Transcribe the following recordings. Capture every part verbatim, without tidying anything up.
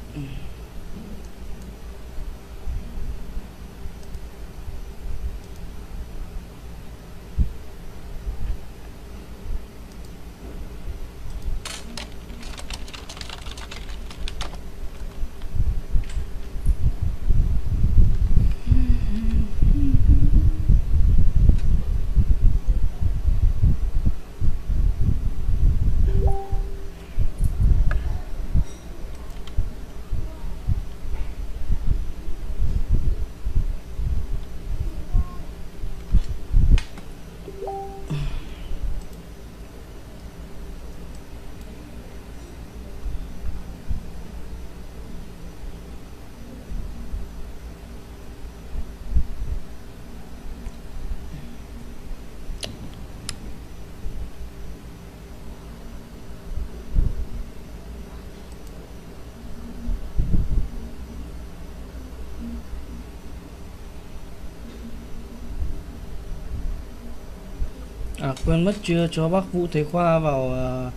À quên mất chưa cho bác Vũ Thế Khoa vào uh,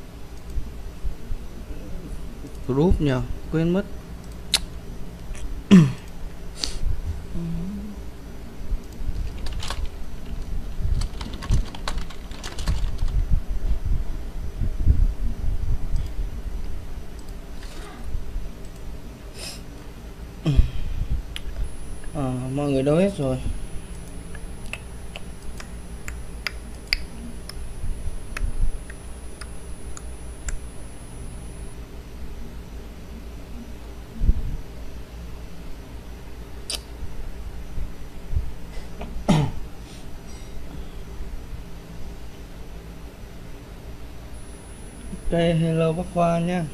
group nhỉ, quên mất. À, mọi người đâu hết rồi? Ok, hello bác Khoa nhá.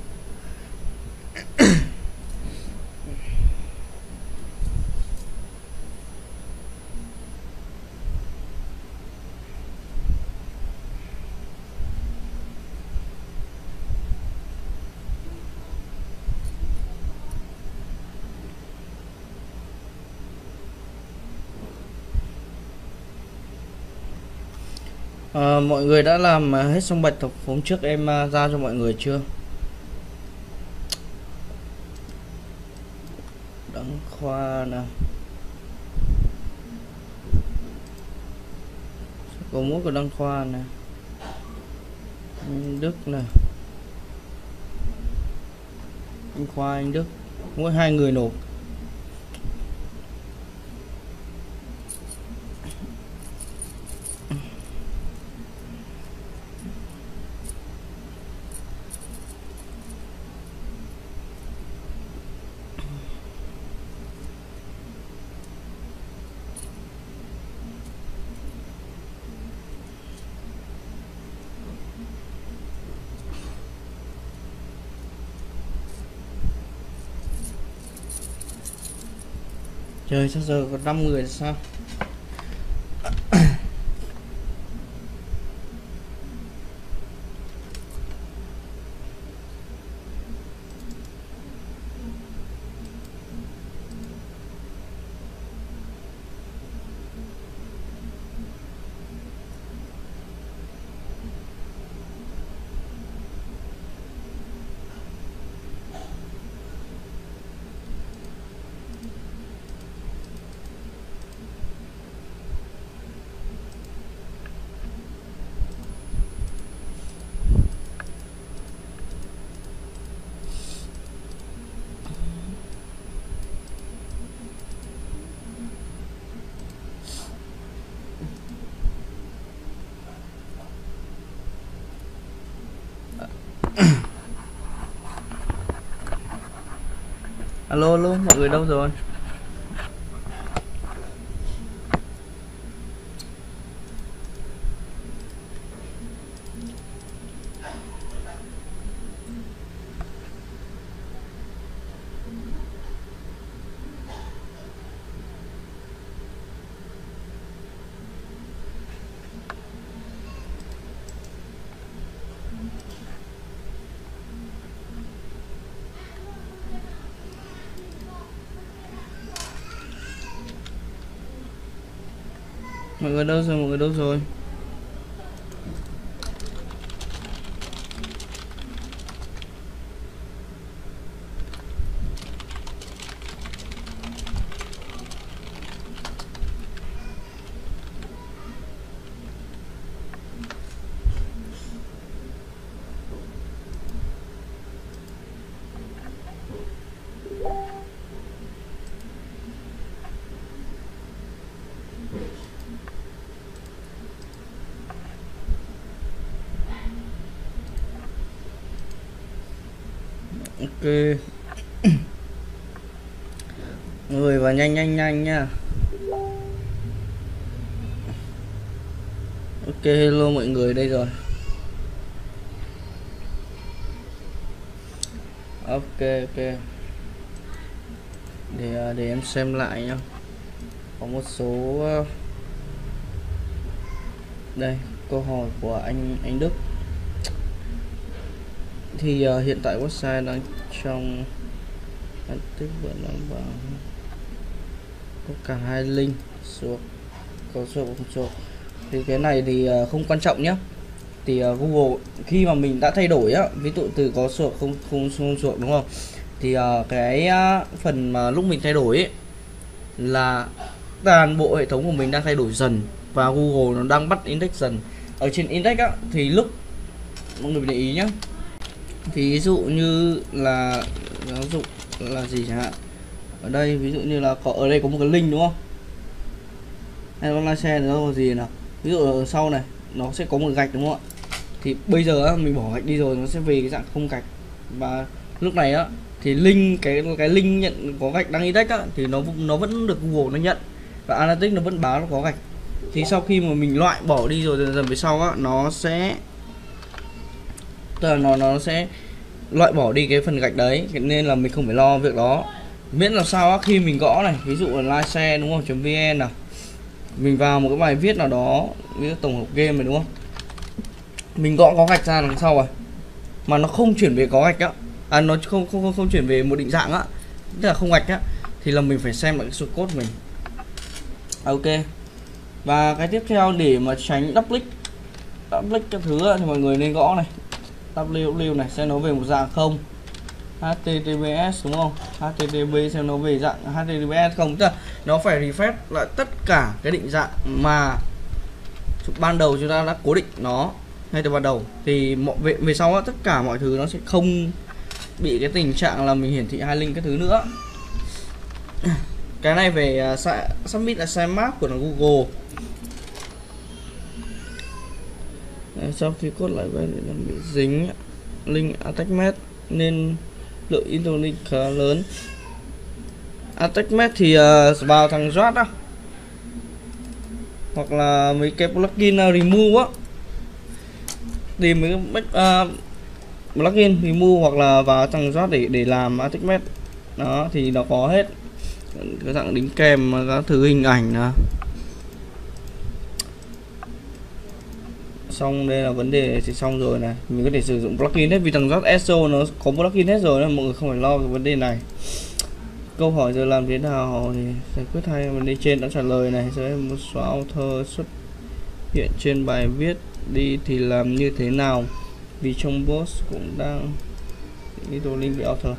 À, mọi người đã làm hết xong bài tập hôm trước em ra cho mọi người chưa? Đăng Khoa nào, có múa của Đăng Khoa này, anh Đức này, anh Khoa anh Đức, mỗi hai người nộp. Trời sao giờ có năm người sao? Alo alo, mọi người đâu rồi? Mọi người đâu rồi, mọi người đâu rồi? Ok. Người vào nhanh nhanh nhanh nha. Ok, hello mọi người, đây rồi. Ok ok. Để để em xem lại nhá. Có một số đây câu hỏi của anh anh Đức. Thì uh, hiện tại website đang trong phân tích vẫn đang bảo có cả hai link xuống có số không số. Thì cái này thì uh, không quan trọng nhé. Thì uh, Google khi mà mình đã thay đổi á, ví dụ từ có số không không không số đúng không, thì uh, cái uh, phần mà lúc mình thay đổi ấy, là toàn bộ hệ thống của mình đang thay đổi dần và Google nó đang bắt index dần. Ở trên index á, thì lúc mọi người để ý nhé, thì ví dụ như là giáo dục là gì chẳng hạn, ở đây ví dụ như là có ở đây có một cái link đúng không, hay online share nó có gì nào, ví dụ ở sau này nó sẽ có một gạch đúng không ạ, thì bây giờ á, mình bỏ gạch đi rồi nó sẽ về cái dạng không gạch, và lúc này á thì link cái cái link nhận có gạch đăng index á, thì nó nó vẫn được Google nó nhận và Analytics nó vẫn báo nó có gạch. Thì sau khi mà mình loại bỏ đi rồi dần dần về sau á, nó sẽ tức là nó nó sẽ loại bỏ đi cái phần gạch đấy, nên là mình không phải lo việc đó. Miễn là sao á, khi mình gõ này, ví dụ là live share đúng không, .vn nào, mình vào một cái bài viết nào đó, ví dụ tổng hợp game này đúng không, mình gõ có gạch ra đằng sau rồi mà nó không chuyển về có gạch á, à nó không không không, không chuyển về một định dạng á, tức là không gạch á, thì là mình phải xem lại cái source code mình. Ok. Và cái tiếp theo để mà tránh double click double click các thứ thì mọi người nên gõ này www này, sẽ nói về một dạng không, https đúng không, http xem nó về dạng https không, tức là nó phải refresh lại tất cả cái định dạng mà ban đầu chúng ta đã cố định nó ngay từ ban đầu, thì mọi về, về sau đó, tất cả mọi thứ nó sẽ không bị cái tình trạng là mình hiển thị hai link cái thứ nữa. Cái này về uh, submit là sai map của nó Google. Đấy, sau khi code lại về thì nó bị dính link attachment nên lượng interlink khá lớn. Attachment thì uh, vào thằng Jot á, hoặc là mấy cái plugin uh, remove á, tìm mấy cái uh, plugin remove hoặc là vào thằng Jot để để làm attachment đó, thì nó có hết cái dạng đính kèm các thứ hình ảnh nè. Xong đây là vấn đề thì xong rồi này, mình có thể sử dụng plugin hết vì thằng Jot ét o nó có plugin hết rồi nên mọi người không phải lo cái vấn đề này. Câu hỏi giờ làm thế nào thì giải quyết hai vấn đề trên đã trả lời này. Giờ một số author xuất hiện trên bài viết đi thì làm như thế nào, vì trong post cũng đang đi đồ link về author.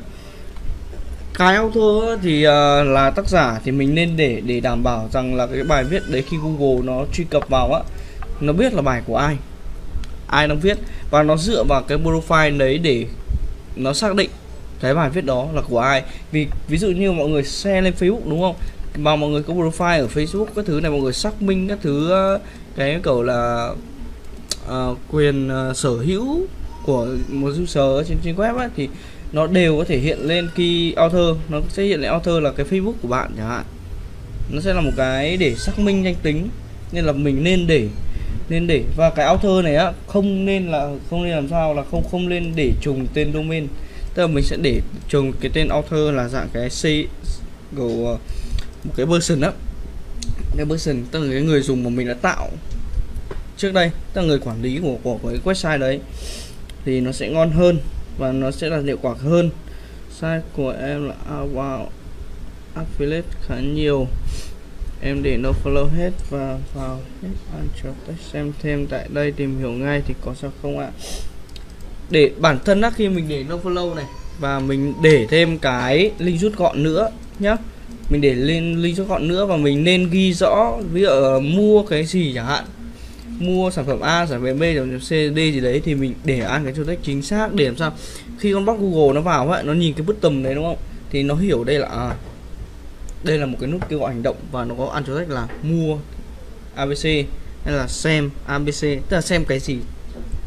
Cái author thì uh, là tác giả thì mình nên để để đảm bảo rằng là cái bài viết đấy khi Google nó truy cập vào á, nó biết là bài của ai, ai đang viết, và nó dựa vào cái profile đấy để nó xác định cái bài viết đó là của ai. Vì ví dụ như mọi người share lên Facebook đúng không, mà mọi người có profile ở Facebook các thứ này, mọi người xác minh các thứ cái kiểu là uh, quyền uh, sở hữu của một user trên trên web ấy, thì nó đều có thể hiện lên khi author, nó sẽ hiện lên author là cái Facebook của bạn chẳng hạn, nó sẽ là một cái để xác minh danh tính, nên là mình nên để nên để và cái author này á, không nên là không nên làm sao là không không nên để trùng tên domain, tức là mình sẽ để trùng cái tên author là dạng cái c của một cái person á, cái person tức là cái người dùng mà mình đã tạo trước đây, tức là người quản lý của của cái website đấy, thì nó sẽ ngon hơn và nó sẽ là hiệu quả hơn. Site của em là outbound affiliate khá nhiều, em để no follow hết và vào hết answer text xem thêm tại đây tìm hiểu ngay thì có sao không ạ? Để bản thân á, khi mình để no follow này và mình để thêm cái link rút gọn nữa nhá, mình để lên link rút gọn nữa và mình nên ghi rõ ví dụ uh, mua cái gì chẳng hạn, mua sản phẩm A, sản phẩm B, sản phẩm C, D gì đấy, thì mình để ăn cái text chính xác để làm sao khi con bot Google nó vào ấy, nó nhìn cái button đấy đúng không, thì nó hiểu đây là à, đây là một cái nút kêu gọi hành động và nó có ăn text là mua a bê xê hay là xem a bê xê, tức là xem cái gì.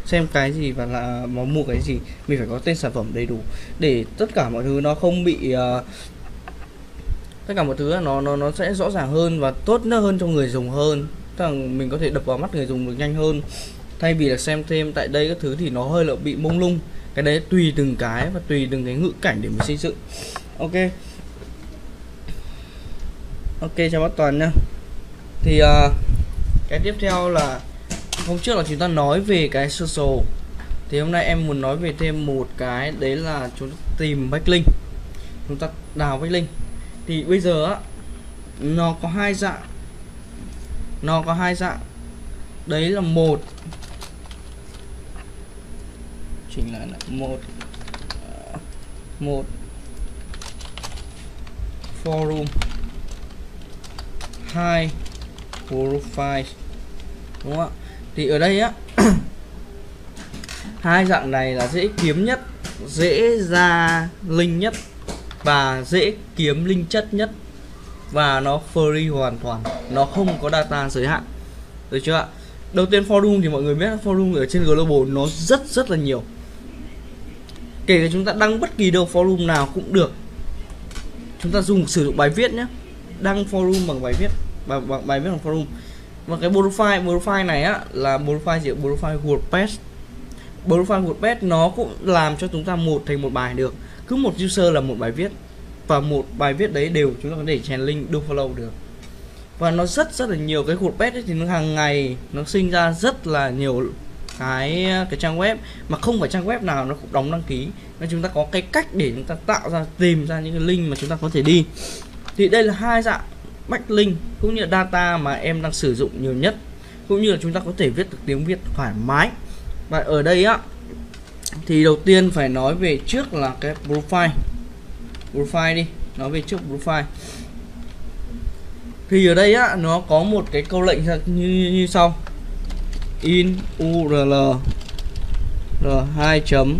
xem cái gì và là nó mua cái gì, mình phải có tên sản phẩm đầy đủ để tất cả mọi thứ nó không bị uh, tất cả mọi thứ nó nó nó sẽ rõ ràng hơn và tốt hơn cho người dùng hơn, tức là mình có thể đập vào mắt người dùng được nhanh hơn, thay vì là xem thêm tại đây các thứ thì nó hơi là bị mông lung. Cái đấy tùy từng cái và tùy từng cái ngữ cảnh để mình xây dựng. Ok, ok chào bác Toàn nhá. Thì uh, cái tiếp theo là hôm trước là chúng ta nói về cái social, thì hôm nay em muốn nói về thêm một cái, đấy là chúng ta tìm backlink, chúng ta đào backlink. Thì bây giờ á, nó có hai dạng, nó có hai dạng, đấy là một, chỉnh lại là một một forum, hai profile, đúng không ạ? Thì ở đây á hai dạng này là dễ kiếm nhất, dễ ra link nhất và dễ kiếm link chất nhất, và nó free hoàn toàn, nó không có data giới hạn, được chưa ạ? Đầu tiên forum thì mọi người biết forum ở trên Global nó rất rất là nhiều, kể cả chúng ta đăng bất kỳ đâu forum nào cũng được. Chúng ta dùng sử dụng bài viết nhé, đăng forum bằng bài viết, bằng, bằng bài viết bằng forum. Và cái profile profile này á là profile gì? Profile WordPress. Profile WordPress nó cũng làm cho chúng ta một thành một bài được, cứ một user là một bài viết, và một bài viết đấy đều chúng ta có thể chèn link do follow được. Và nó rất rất là nhiều. Cái WordPress ấy thì nó hàng ngày nó sinh ra rất là nhiều cái cái trang web, mà không phải trang web nào nó cũng đóng đăng ký, nên chúng ta có cái cách để chúng ta tạo ra, tìm ra những cái link mà chúng ta có thể đi. Thì đây là hai dạng backlink cũng như là data mà em đang sử dụng nhiều nhất, cũng như là chúng ta có thể viết được tiếng Việt thoải mái. Và ở đây á thì đầu tiên phải nói về trước là cái profile. Profile đi, nói về trước profile. Thì ở đây á nó có một cái câu lệnh như như sau: in url r hai chấm,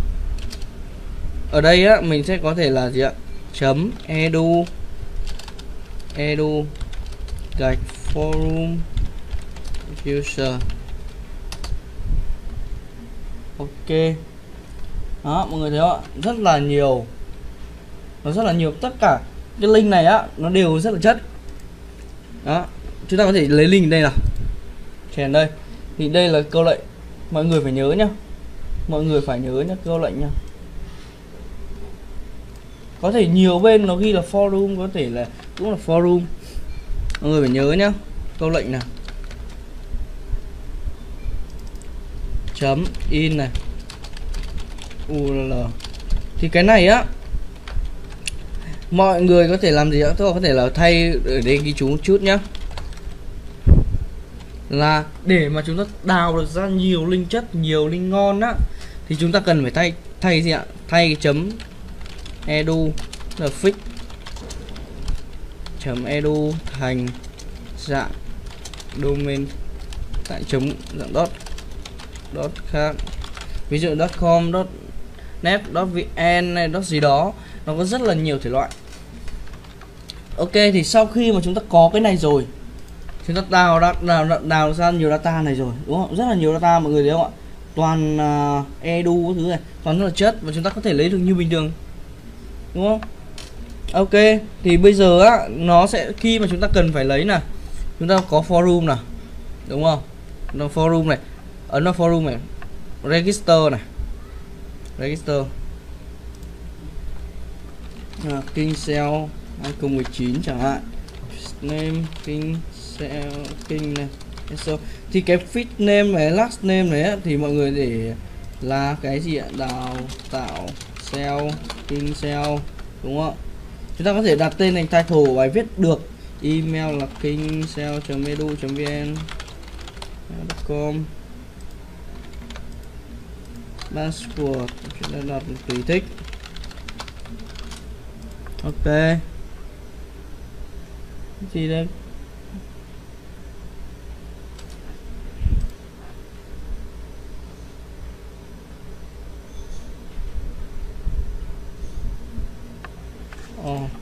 ở đây á mình sẽ có thể là gì ạ, chấm edu edu gạch forum user. Ok đó, mọi người thấy không ạ, rất là nhiều, nó rất là nhiều, tất cả cái link này á nó đều rất là chất. Đó, chúng ta có thể lấy link đây nào, chèn đây. Thì đây là câu lệnh, mọi người phải nhớ nhá, mọi người phải nhớ nhá, câu lệnh nhá. Có thể nhiều bên nó ghi là forum, có thể là cũng là forum, mọi người phải nhớ nhá, câu lệnh nào, chấm in này url. Thì cái này á mọi người có thể làm gì ạ, tôi có thể là thay ở đây ghi chú một chút nhá, là để mà chúng ta đào được ra nhiều link chất, nhiều link ngon á, thì chúng ta cần phải thay thay gì ạ, thay cái chấm edu là fix chấm edu thành dạng domain tại chấm dạng dot dot khác, ví dụ .com, .net, .vn này, gì đó, nó có rất là nhiều thể loại. Ok, thì sau khi mà chúng ta có cái này rồi, chúng ta đào đào, đào, đào ra nhiều data này rồi, đúng không? Rất là nhiều data mọi người thấy không ạ? Toàn uh, edu cái thứ này, toàn rất là chất, và chúng ta có thể lấy được như bình thường, đúng không? Ok, thì bây giờ á nó sẽ, khi mà chúng ta cần phải lấy nè, chúng ta có forum nè, đúng không? Nó forum này, ấn vào forum này, register này, register à, King Sale hai không một chín chẳng hạn, name King Sale King này. So, thì cái feed name này, last name này á, thì mọi người để là cái gì ạ, đào tạo sale King Sale, đúng không? Chúng ta có thể đặt tên thành title bài viết được. Email là kingsale chấm edu chấm vn com. Password chúng ta đặt tùy thích. Ok, gì đây, ồ oh.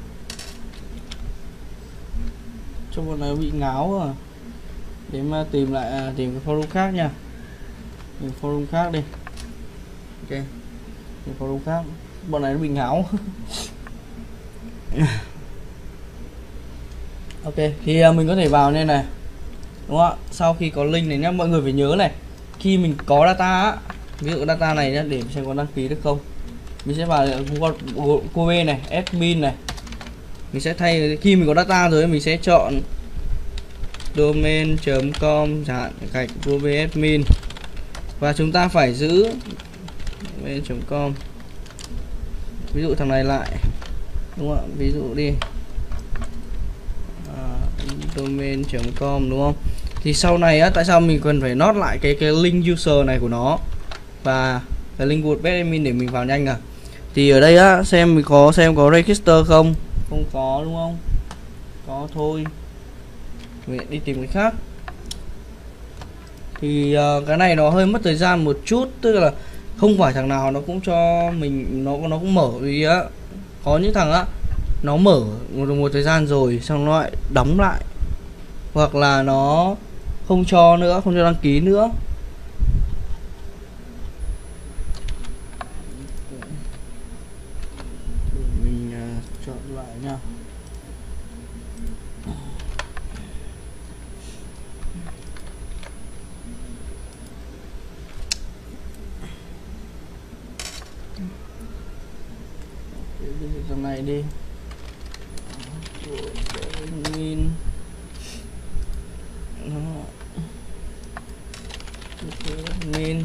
Trong bọn này bị ngáo à, để mà tìm lại, à, tìm cái forum khác nha. Những forum khác đi. Ok, những forum khác, bọn này nó bị ngáo. Ok, thì uh, mình có thể vào đây này, đúng không ạ? Sau khi có link này nhá, mọi người phải nhớ này, khi mình có data á, ví dụ data này nhá, để xem có đăng ký được không, mình sẽ vào Google này, admin này, mình sẽ thay, khi mình có data rồi mình sẽ chọn domain chấm com chẳng hạn, gạch Google admin, và chúng ta phải giữ domain chấm com, ví dụ thằng này lại, đúng không ạ? Ví dụ đi à, domain chấm com, đúng không? Thì sau này á, tại sao mình cần phải nốt lại cái cái link user này của nó và cái link WordPress admin để mình vào nhanh à? Thì ở đây á, xem mình có xem có register không? Không có, đúng không? Có thôi, mình đi tìm cái khác. Thì uh, cái này nó hơi mất thời gian một chút, tức là không phải thằng nào nó cũng cho mình, nó nó cũng mở, vì á có những thằng á nó mở một, một thời gian rồi xong nó lại đóng lại, hoặc là nó không cho nữa, không cho đăng ký nữa. Để mình uh, chọn lại nha. Tầm này đi, admin admin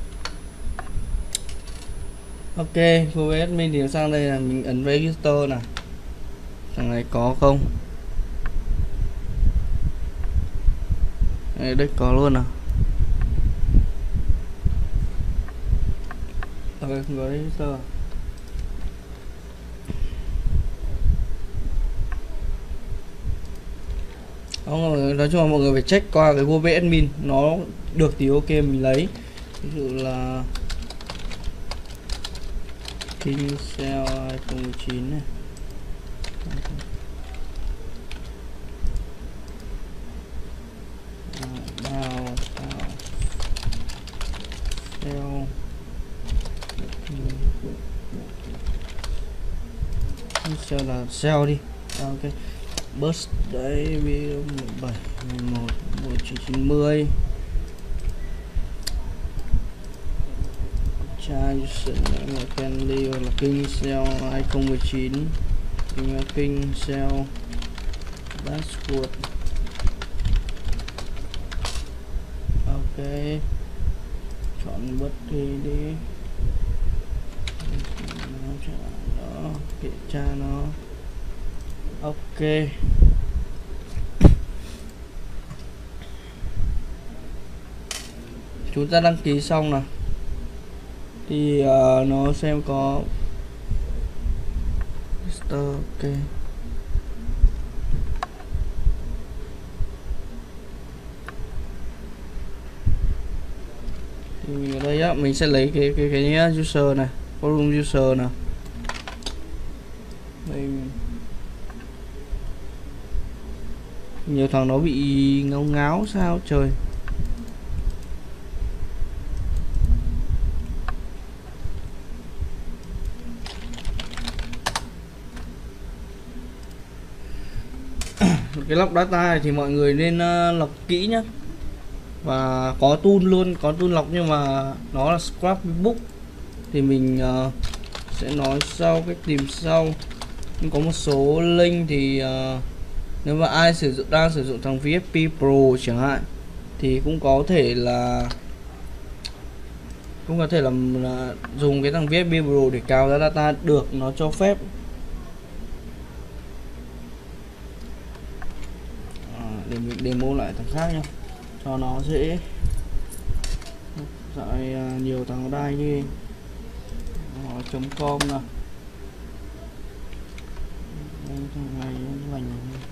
ok, Google admin thì sang đây là mình ấn register nè, thằng này có không? Đây, đây có luôn à? Ok, không có register. Không, nói chung là mọi người phải check qua cái Google admin, nó được thì ok mình lấy. Ví dụ là Kincell hai không một chín này, bao bao sell Kincell là sell đi. À, ok, bus đấy mười bảy mười một một chín chín mươi Jason là Kenley hoặc là Kincell hai không một chín, Kincell dashboard. Ok, chọn bất kỳ đi, đó, kiểm tra nó. Ok, chúng ta đăng ký xong nào, thì uh, nó xem có ok. Thì mình ở đây á, mình sẽ lấy cái cái cái user này, forum user nào. Mình nhiều thằng nó bị ngáo ngáo sao trời. Cái lọc data này thì mọi người nên uh, lọc kỹ nhé, và có tool luôn, có tool lọc nhưng mà nó là scrapbook thì mình uh, sẽ nói sau, cách tìm sau. Nhưng có một số link thì uh, nếu mà ai sử dụng đang sử dụng thằng vê ép pê Pro chẳng hạn thì cũng có thể là cũng có thể là, là dùng cái thằng vê ép pê Pro để cào ra data được, nó cho phép. Để mình demo lại thằng khác nha, cho nó dễ. Tại nhiều thằng đai như chấm com nè, thằng này lành.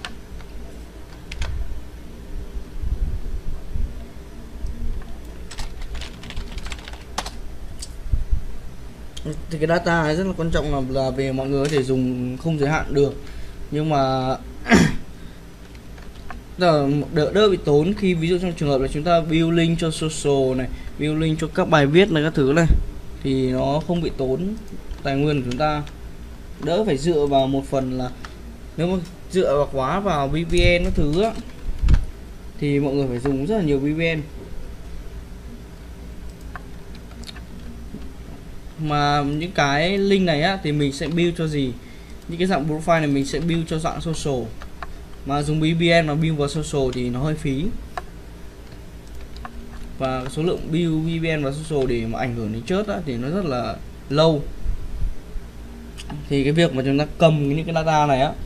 Thì cái data này rất là quan trọng, là, là về mọi người có thể dùng không giới hạn được, nhưng mà đỡ đỡ bị tốn khi ví dụ trong trường hợp là chúng ta build link cho social này, build link cho các bài viết này các thứ này, thì nó không bị tốn tài nguyên của chúng ta, đỡ phải dựa vào một phần là nếu mà dựa vào quá vào vê pê en các thứ á, thì mọi người phải dùng rất là nhiều vê pê en. Mà những cái link này á thì mình sẽ build cho gì, những cái dạng profile này mình sẽ build cho dạng social, mà dùng vê pê en mà build vào social thì nó hơi phí, và số lượng build vê pê en vào social để mà ảnh hưởng đến chớt á, thì nó rất là lâu. Thì cái việc mà chúng ta cầm những cái data này á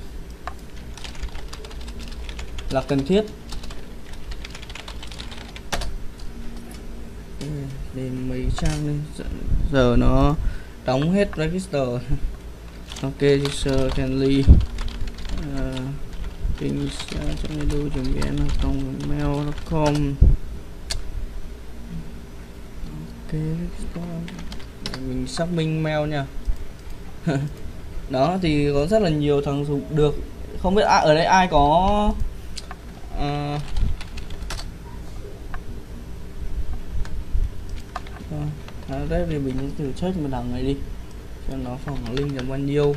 là cần thiết. Để mấy trang lên giờ nó đóng hết register. Ok, user can leave uh, kinh trong edu chấm vn cộng mail com. Ok, mình xác minh mail nha. Đó thì có rất là nhiều thằng dùng được. Không biết ai ở đây ai có uh, à, đấy thì mình thử check một đằng này đi cho nó phòng link là bao nhiêu.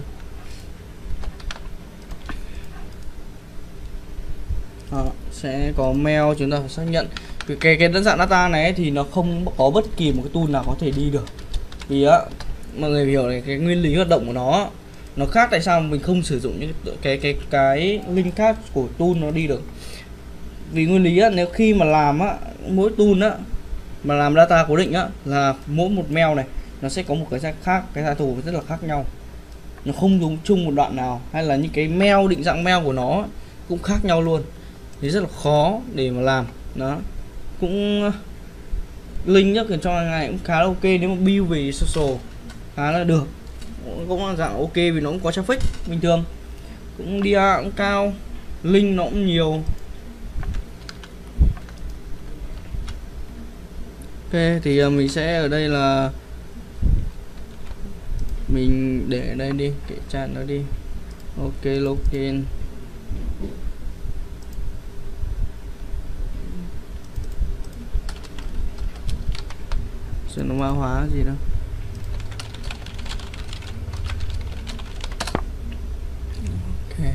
À, sẽ có mail chúng ta phải xác nhận cái cái, cái dạng data này thì nó không có bất kỳ một cái tool nào có thể đi được, vì á mọi người hiểu này, cái nguyên lý hoạt động của nó nó khác. Tại sao mình không sử dụng những cái cái cái, cái link khác của tool nó đi được? Vì nguyên lý á, nếu khi mà làm á, mỗi tool á mà làm data cố định á là mỗi một mail này nó sẽ có một cái khác, cái title rất là khác nhau, nó không dùng chung một đoạn nào, hay là những cái mail định dạng mail của nó cũng khác nhau luôn, thì rất là khó để mà làm. Đó cũng link nhất cho ngày cũng khá là ok, nếu mà build về social khá là được, cũng là dạng ok vì nó cũng có traffic bình thường, cũng đê rờ cũng cao, link nó cũng nhiều. Ok thì mình sẽ ở đây là mình để ở đây đi, kệ chat nó đi. Ok, login nó mã hóa gì đâu. Ok,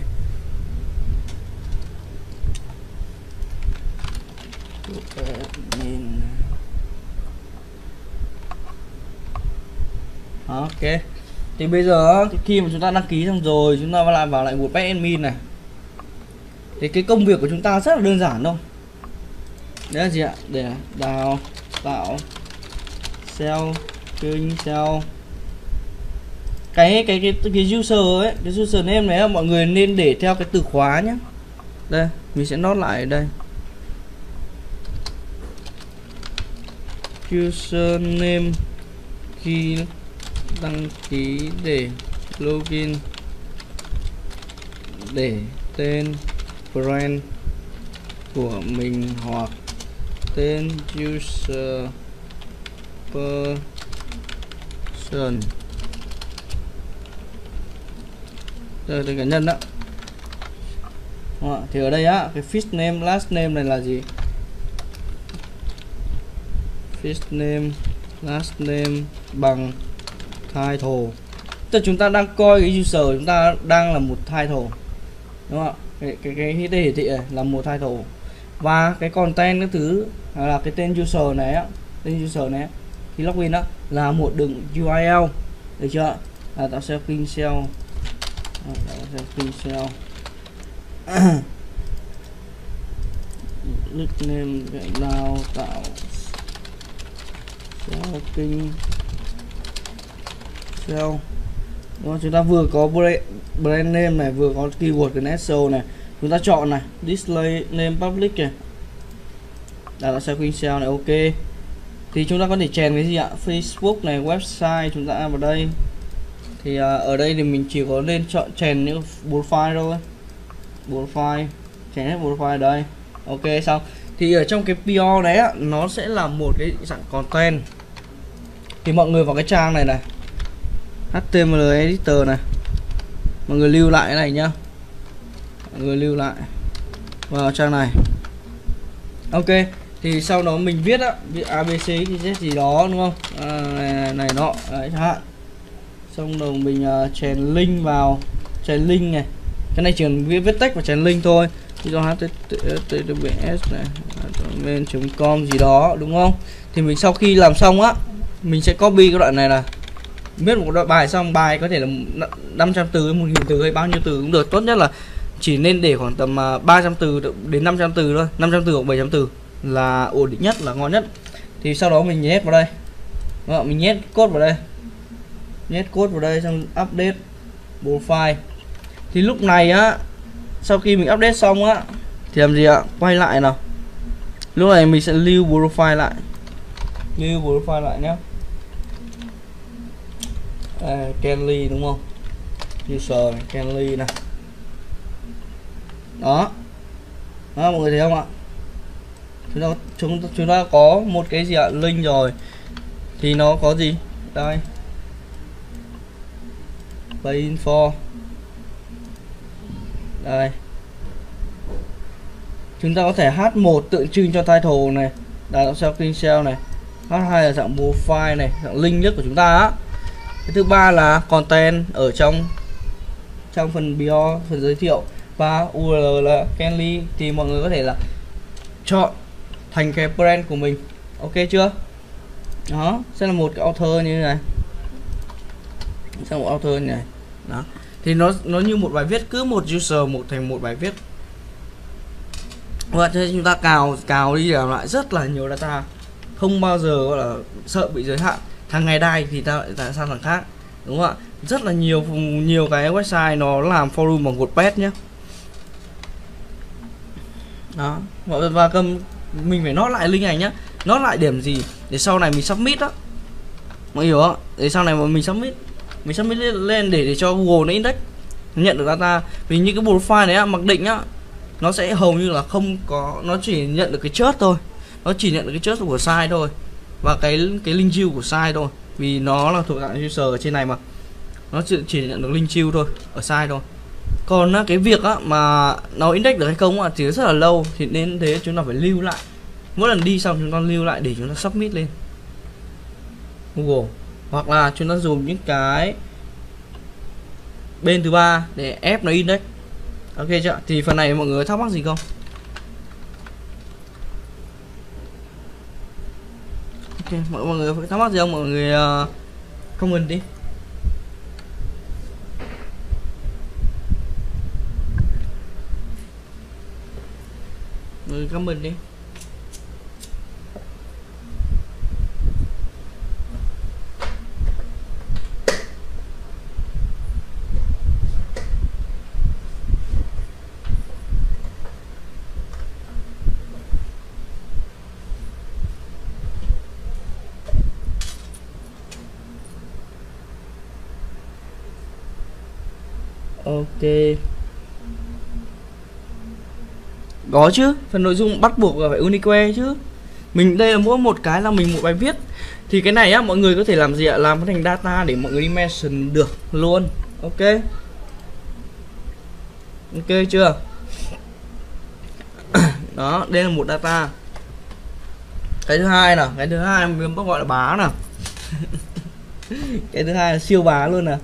nhìn ok. Thì bây giờ khi mà chúng ta đăng ký xong rồi, chúng ta lại vào lại một page admin này, thì cái công việc của chúng ta rất là đơn giản thôi. Đấy là gì ạ? Để đào tạo sell kênh sell cái cái cái cái user ấy, cái user name này mọi người nên để theo cái từ khóa nhé. Đây mình sẽ nốt lại ở đây, user name khi đăng ký để login, để tên brand của mình hoặc tên user person, đây tên cá nhân đó. Đó, thì ở đây á cái first name last name này là gì? First name last name bằng title, tức là chúng ta đang coi cái user chúng ta đang là một title, đúng không ạ? Cái cái cái hiển thị hiển thị này là một title, và cái content cái thứ là cái tên user này á, tên user này khi login đó là một đường u rờ lờ, được chưa? Là tạo sell kênh sell, tạo sell kênh sell, nickname đào tạo sell kênh sell. Đó, chúng ta vừa có brand name này, vừa có keyword cái ét o này, chúng ta chọn này display name public này, đào tạo sell kênh sell này. Ok thì chúng ta có thể chèn cái gì ạ? Facebook này, website chúng ta vào đây. Thì uh, ở đây thì mình chỉ có nên chọn chèn những profile thôi, profile chèn hết profile ở đây. Ok xong thì ở trong cái pê o đấy á, nó sẽ là một cái dạng content. Thì mọi người vào cái trang này này, hát tê em lờ editor này, mọi người lưu lại cái này nhá, mọi người lưu lại vào trang này. Ok, thì sau đó mình viết á, viết a bê xê Z gì đó đúng không, à, này, này nọ đấy chẳng hạn. Xong rồi mình uh, chèn link vào, chèn link này, cái này chỉ cần viết viết text và chèn link thôi, ví dụ https này domain chấm com gì đó đúng không. Thì mình sau khi làm xong á, mình sẽ copy cái đoạn này là viết một đoạn bài xong, bài có thể là năm trăm từ, một nghìn từ hay bao nhiêu từ cũng được, tốt nhất là chỉ nên để khoảng tầm ba trăm từ đến năm trăm từ thôi, năm trăm từ hoặc bảy trăm từ là ổn định nhất, là ngon nhất. Thì sau đó mình nhét vào đây, đúng không? Mình nhét code vào đây, nhét code vào đây, xong update profile. Thì lúc này á, sau khi mình update xong á thì làm gì ạ, quay lại nào, lúc này mình sẽ lưu profile lại, lưu profile lại nhé. À, Kenly đúng không, user này, Kenly này, đó. Đó mọi người thấy không ạ, chúng ta chúng chúng ta có một cái gì ạ, link rồi. Thì nó có gì đây, pay info đây, chúng ta có thể hát một tượng trưng cho title này, đào tạo clean shell này, hát hai là dạng profile này, dạng link nhất của chúng ta á. Cái thứ ba là content ở trong trong phần bio, phần giới thiệu, và u rờ lờ là Kenly. Thì mọi người có thể là chọn thành cái brand của mình, ok chưa. Đó sẽ là một cái author như thế này, sẽ một author như này đó. Thì nó nó như một bài viết, cứ một user một thành một bài viết. Và chúng ta cào cào đi làm lại rất là nhiều data, không bao giờ gọi là sợ bị giới hạn. Thằng ngày đai thì ta lại tại sang thằng khác, đúng không ạ. Rất là nhiều nhiều cái website nó làm forum bằng WordPress nhé. Đó, và cầm mình phải note lại link này nhá, note lại điểm gì để sau này mình submit đó, mọi hiểu không? Để sau này mà mình submit, mình submit lên để để cho Google nó index, nhận được data. Vì như cái profile này á, mặc định á, nó sẽ hầu như là không có, nó chỉ nhận được cái chớt thôi, nó chỉ nhận được cái chớt của site thôi, và cái cái link chill của site thôi, vì nó là thuộc dạng user ở trên này mà, nó chỉ, chỉ nhận được link chill thôi ở site thôi. Còn cái việc á, mà nó index được hay không á, thì rất là lâu, thì nên thế chúng ta phải lưu lại, mỗi lần đi xong chúng ta lưu lại để chúng ta submit lên Google, hoặc là chúng ta dùng những cái bên thứ ba để ép nó index. Ok chưa? Thì phần này mọi người thắc mắc gì không? Ok, mọi, mọi người thắc mắc gì không? Mọi người uh, comment đi. Mọi người comment đi. Ok, có chứ, phần nội dung bắt buộc là phải unique chứ. Mình đây là mỗi một cái là mình một bài viết. Thì cái này á, mọi người có thể làm gì ạ, làm thành data để mọi người mention được luôn. Ok, ok chưa? Đó, đây là một data. Cái thứ hai nào, cái thứ hai mình bắt gọi là bá nào. Cái thứ hai là siêu bá luôn nè.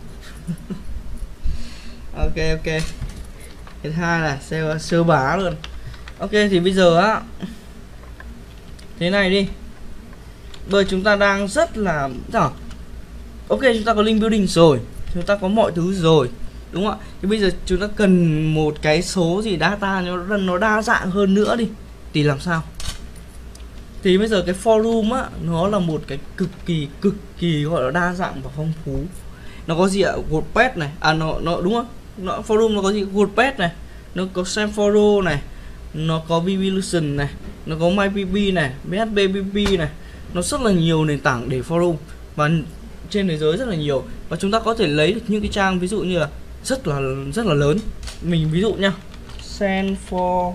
Ok ok, cái thứ hai là siêu, siêu bá luôn. Ok, thì bây giờ á, thế này đi, bởi chúng ta đang rất là à, ok, chúng ta có link building rồi, chúng ta có mọi thứ rồi, đúng không ạ. Thì bây giờ chúng ta cần một cái số gì data nó nó đa dạng hơn nữa đi, thì làm sao? Thì bây giờ cái forum á, nó là một cái cực kỳ cực kỳ gọi là đa dạng và phong phú. Nó có gì ạ, WordPress này, à nó nó đúng không, nó forum nó có gì, WordPress này, nó có Semforo này, nó có Vivolution này, nó có MyPP này, pê hát pê pê pê này, nó rất là nhiều nền tảng để forum và trên thế giới rất là nhiều. Và chúng ta có thể lấy được những cái trang ví dụ như là rất là rất là lớn. Mình ví dụ nha, semforo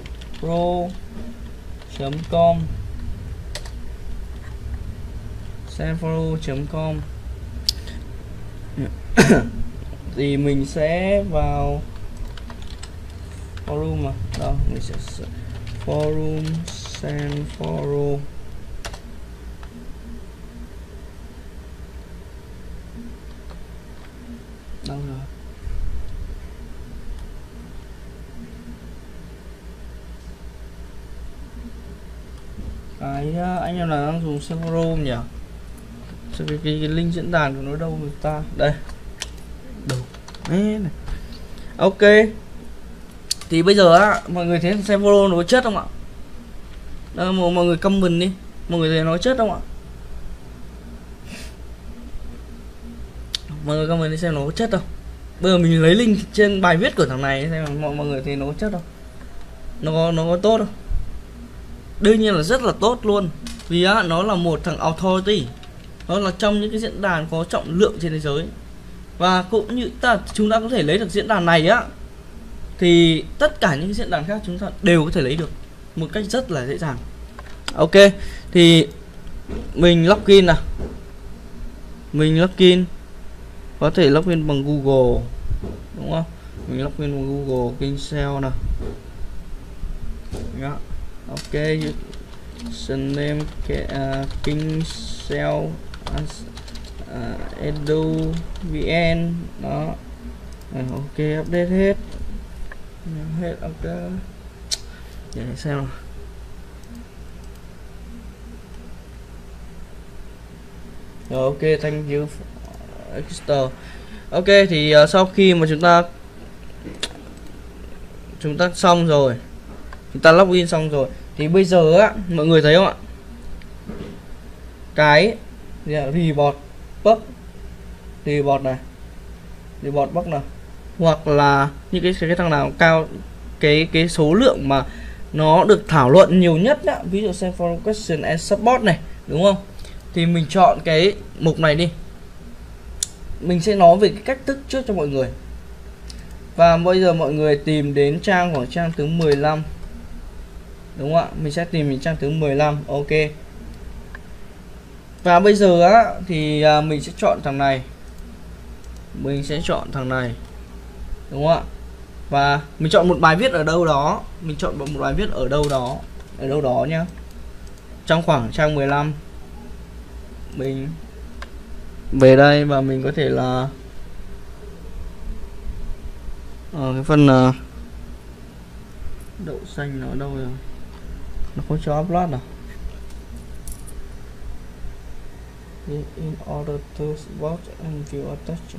chấm com, semforo chấm com thì mình sẽ vào forum mà đâu mình sẽ forum send forum đâu rồi cái anh em là đang dùng send forum nhỉ? Cái, cái, cái link diễn đàn của nó đâu người ta đây đâu đấy này. Ok thì bây giờ á mọi người thấy xem follow nó có chất không ạ? Đó, mọi, mọi người comment đi, mọi người thấy nó chất không ạ? Mọi người comment đi xem nó có chất không. Bây giờ mình lấy link trên bài viết của thằng này xem mọi mọi người thấy nó có chất không, nó có nó có tốt không? Đương nhiên là rất là tốt luôn, vì á nó là một thằng authority, nó là trong những cái diễn đàn có trọng lượng trên thế giới. Và cũng như ta chúng ta có thể lấy được diễn đàn này á, thì tất cả những diễn đàn khác chúng ta đều có thể lấy được một cách rất là dễ dàng. Ok thì mình login nào, mình login có thể login bằng Google đúng không? Mình login bằng Google Kinsale nào. Đó. Ok username uh, Kinsale uh, edu vn đó. Ok update hết hết ok để xem nào. Rồi ok thank you Exter. Ok thì uh, sau khi mà chúng ta chúng ta xong rồi, chúng ta login xong rồi thì bây giờ á mọi người thấy không ạ, cái report bug report này report bug này hoặc là những cái cái thằng nào cao cái cái số lượng mà nó được thảo luận nhiều nhất á, ví dụ xem for question and support này đúng không, thì mình chọn cái mục này đi. Mình sẽ nói về cái cách thức trước cho mọi người. Và bây giờ mọi người tìm đến trang khoảng trang thứ mười lăm đúng không ạ? Mình sẽ tìm đến trang thứ mười lăm. Ok. Và bây giờ á thì à, mình sẽ chọn thằng này. Mình sẽ chọn thằng này. Đúng không ạ? Và mình chọn một bài viết ở đâu đó, mình chọn một bài viết ở đâu đó, ở đâu đó nhá. Trong khoảng trang mười lăm. Mình về đây và mình có thể là ở cái phần uh, đậu xanh nó ở đâu rồi, nó không cho upload nào. In order to watch and view attach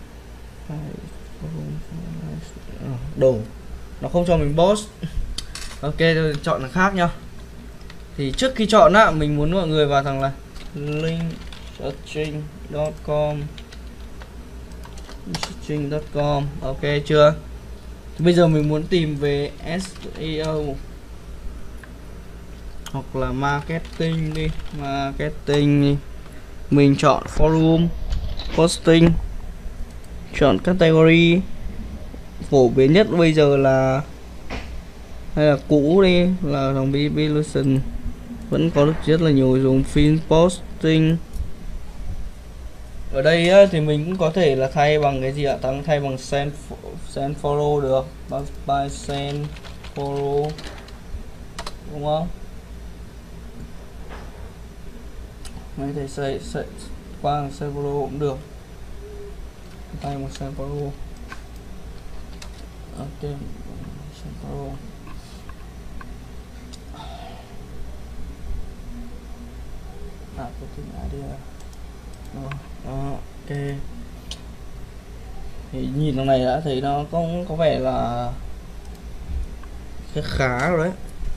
đồ nó không cho mình post. Ok tôi chọn là khác nhá. Thì trước khi chọn á mình muốn mọi người vào thằng là link searching chấm com searching chấm com. Ok chưa? Bây giờ mình muốn tìm về ét e o hoặc là marketing đi, marketing đi. Mình chọn forum posting, chọn category phổ biến nhất bây giờ là hay là cũ đi là dòng Bluesolution, vẫn có được rất là nhiều dùng film posting. Ở đây á, thì mình cũng có thể là thay bằng cái gì ạ? Tăng thay bằng send send follow được, by send follow đúng không? Mấy thầy xây xây qua send follow cũng được, thay bằng send follow. Ok send follow. À cái tính idea. Đó, ok thì nhìn thằng này đã thấy nó cũng có vẻ là khá khá rồi đấy.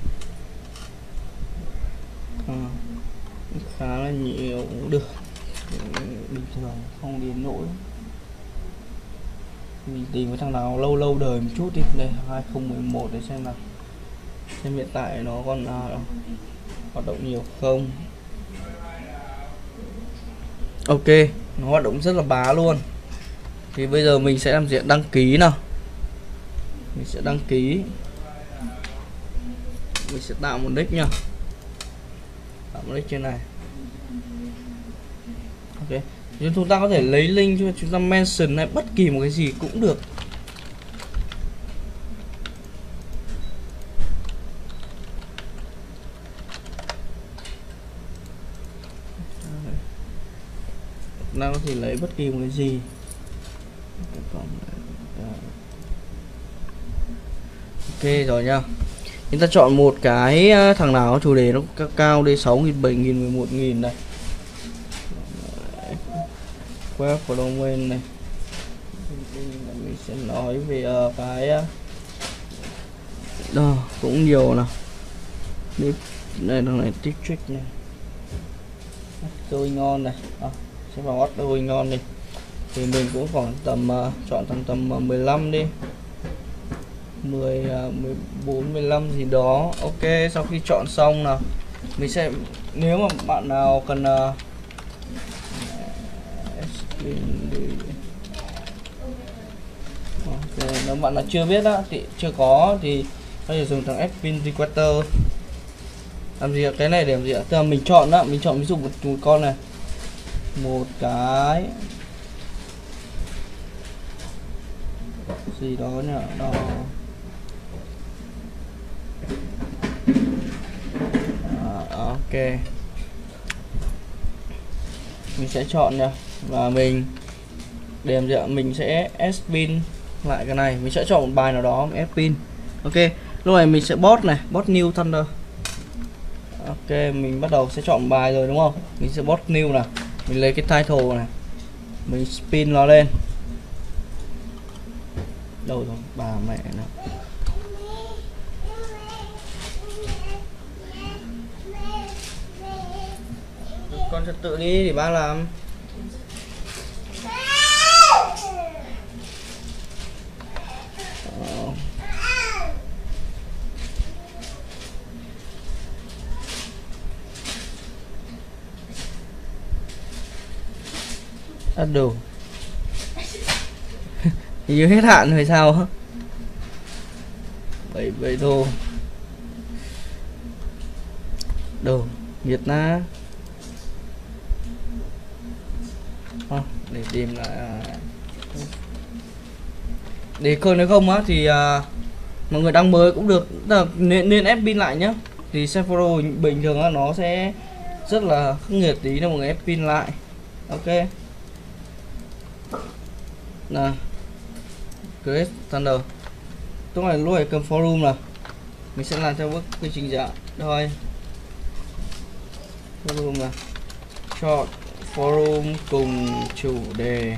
À, khá là nhiều cũng được, bình thường không đến nỗi. Mình tìm cái thằng nào lâu lâu đời một chút đi. Đây hai không một một để xem nào, xem hiện tại nó còn à, hoạt động nhiều không. Ok nó hoạt động rất là bá luôn. Thì bây giờ mình sẽ làm diện đăng ký nào. Mình sẽ đăng ký, mình sẽ tạo một nick nha, tạo một nick trên này. Ok chúng ta có thể lấy link cho chúng ta mention hay bất kỳ một cái gì cũng được. ta có thể lấy bất kỳ một cái gì. Ok rồi nha. Chúng ta chọn một cái thằng nào chủ đề nó cao đi, sáu nghìn, bảy nghìn, mười một nghìn này. Web của domain này. Mình sẽ nói về uh, cái đó cũng nhiều nào. Đây thằng này district này. Going on này. À, sẽ vào what's going on đi. Thì mình cũng khoảng tầm uh, chọn tầm tầm uh, mười lăm đi. mười, uh, mười bốn, mười lăm gì đó. Ok, sau khi chọn xong nào, mình sẽ, nếu mà bạn nào cần uh, okay, nếu bạn nào chưa biết á thì chưa có thì có thể dùng thằng admin requester. Làm gì ạ? Cái này để làm gì ạ? Tức là mình chọn á, mình chọn ví dụ một, một con này, một cái gì đó nhỉ, đó. À, ok, mình sẽ chọn nha, và mình để làm gì ạ? Mình sẽ admin lại cái này, mình sẽ chọn một bài nào đó admin. Ok, lúc này mình sẽ bot này, bot new thunder. Ok, mình bắt đầu sẽ chọn bài rồi đúng không? Mình sẽ bot new nào, mình lấy cái title này, mình spin nó lên. Đâu rồi, bà mẹ nó. Con trật tự đi để ba làm. Ất đồ. Như hết hạn rồi sao? bảy bảy đô. Đồ Việt Nam. À, để tìm lại để coi nếu không á thì à, mọi người đăng mới cũng được, nên nên admin lại nhá. Thì Sephora bình thường là nó sẽ rất là khắc nghiệt tí nên mọi người admin lại. Ok. Nào, create thunder. Lúc này lúc này cầm forum là mình sẽ làm theo bước quy trình dạng thôi. Forum là chọn forum cùng chủ đề.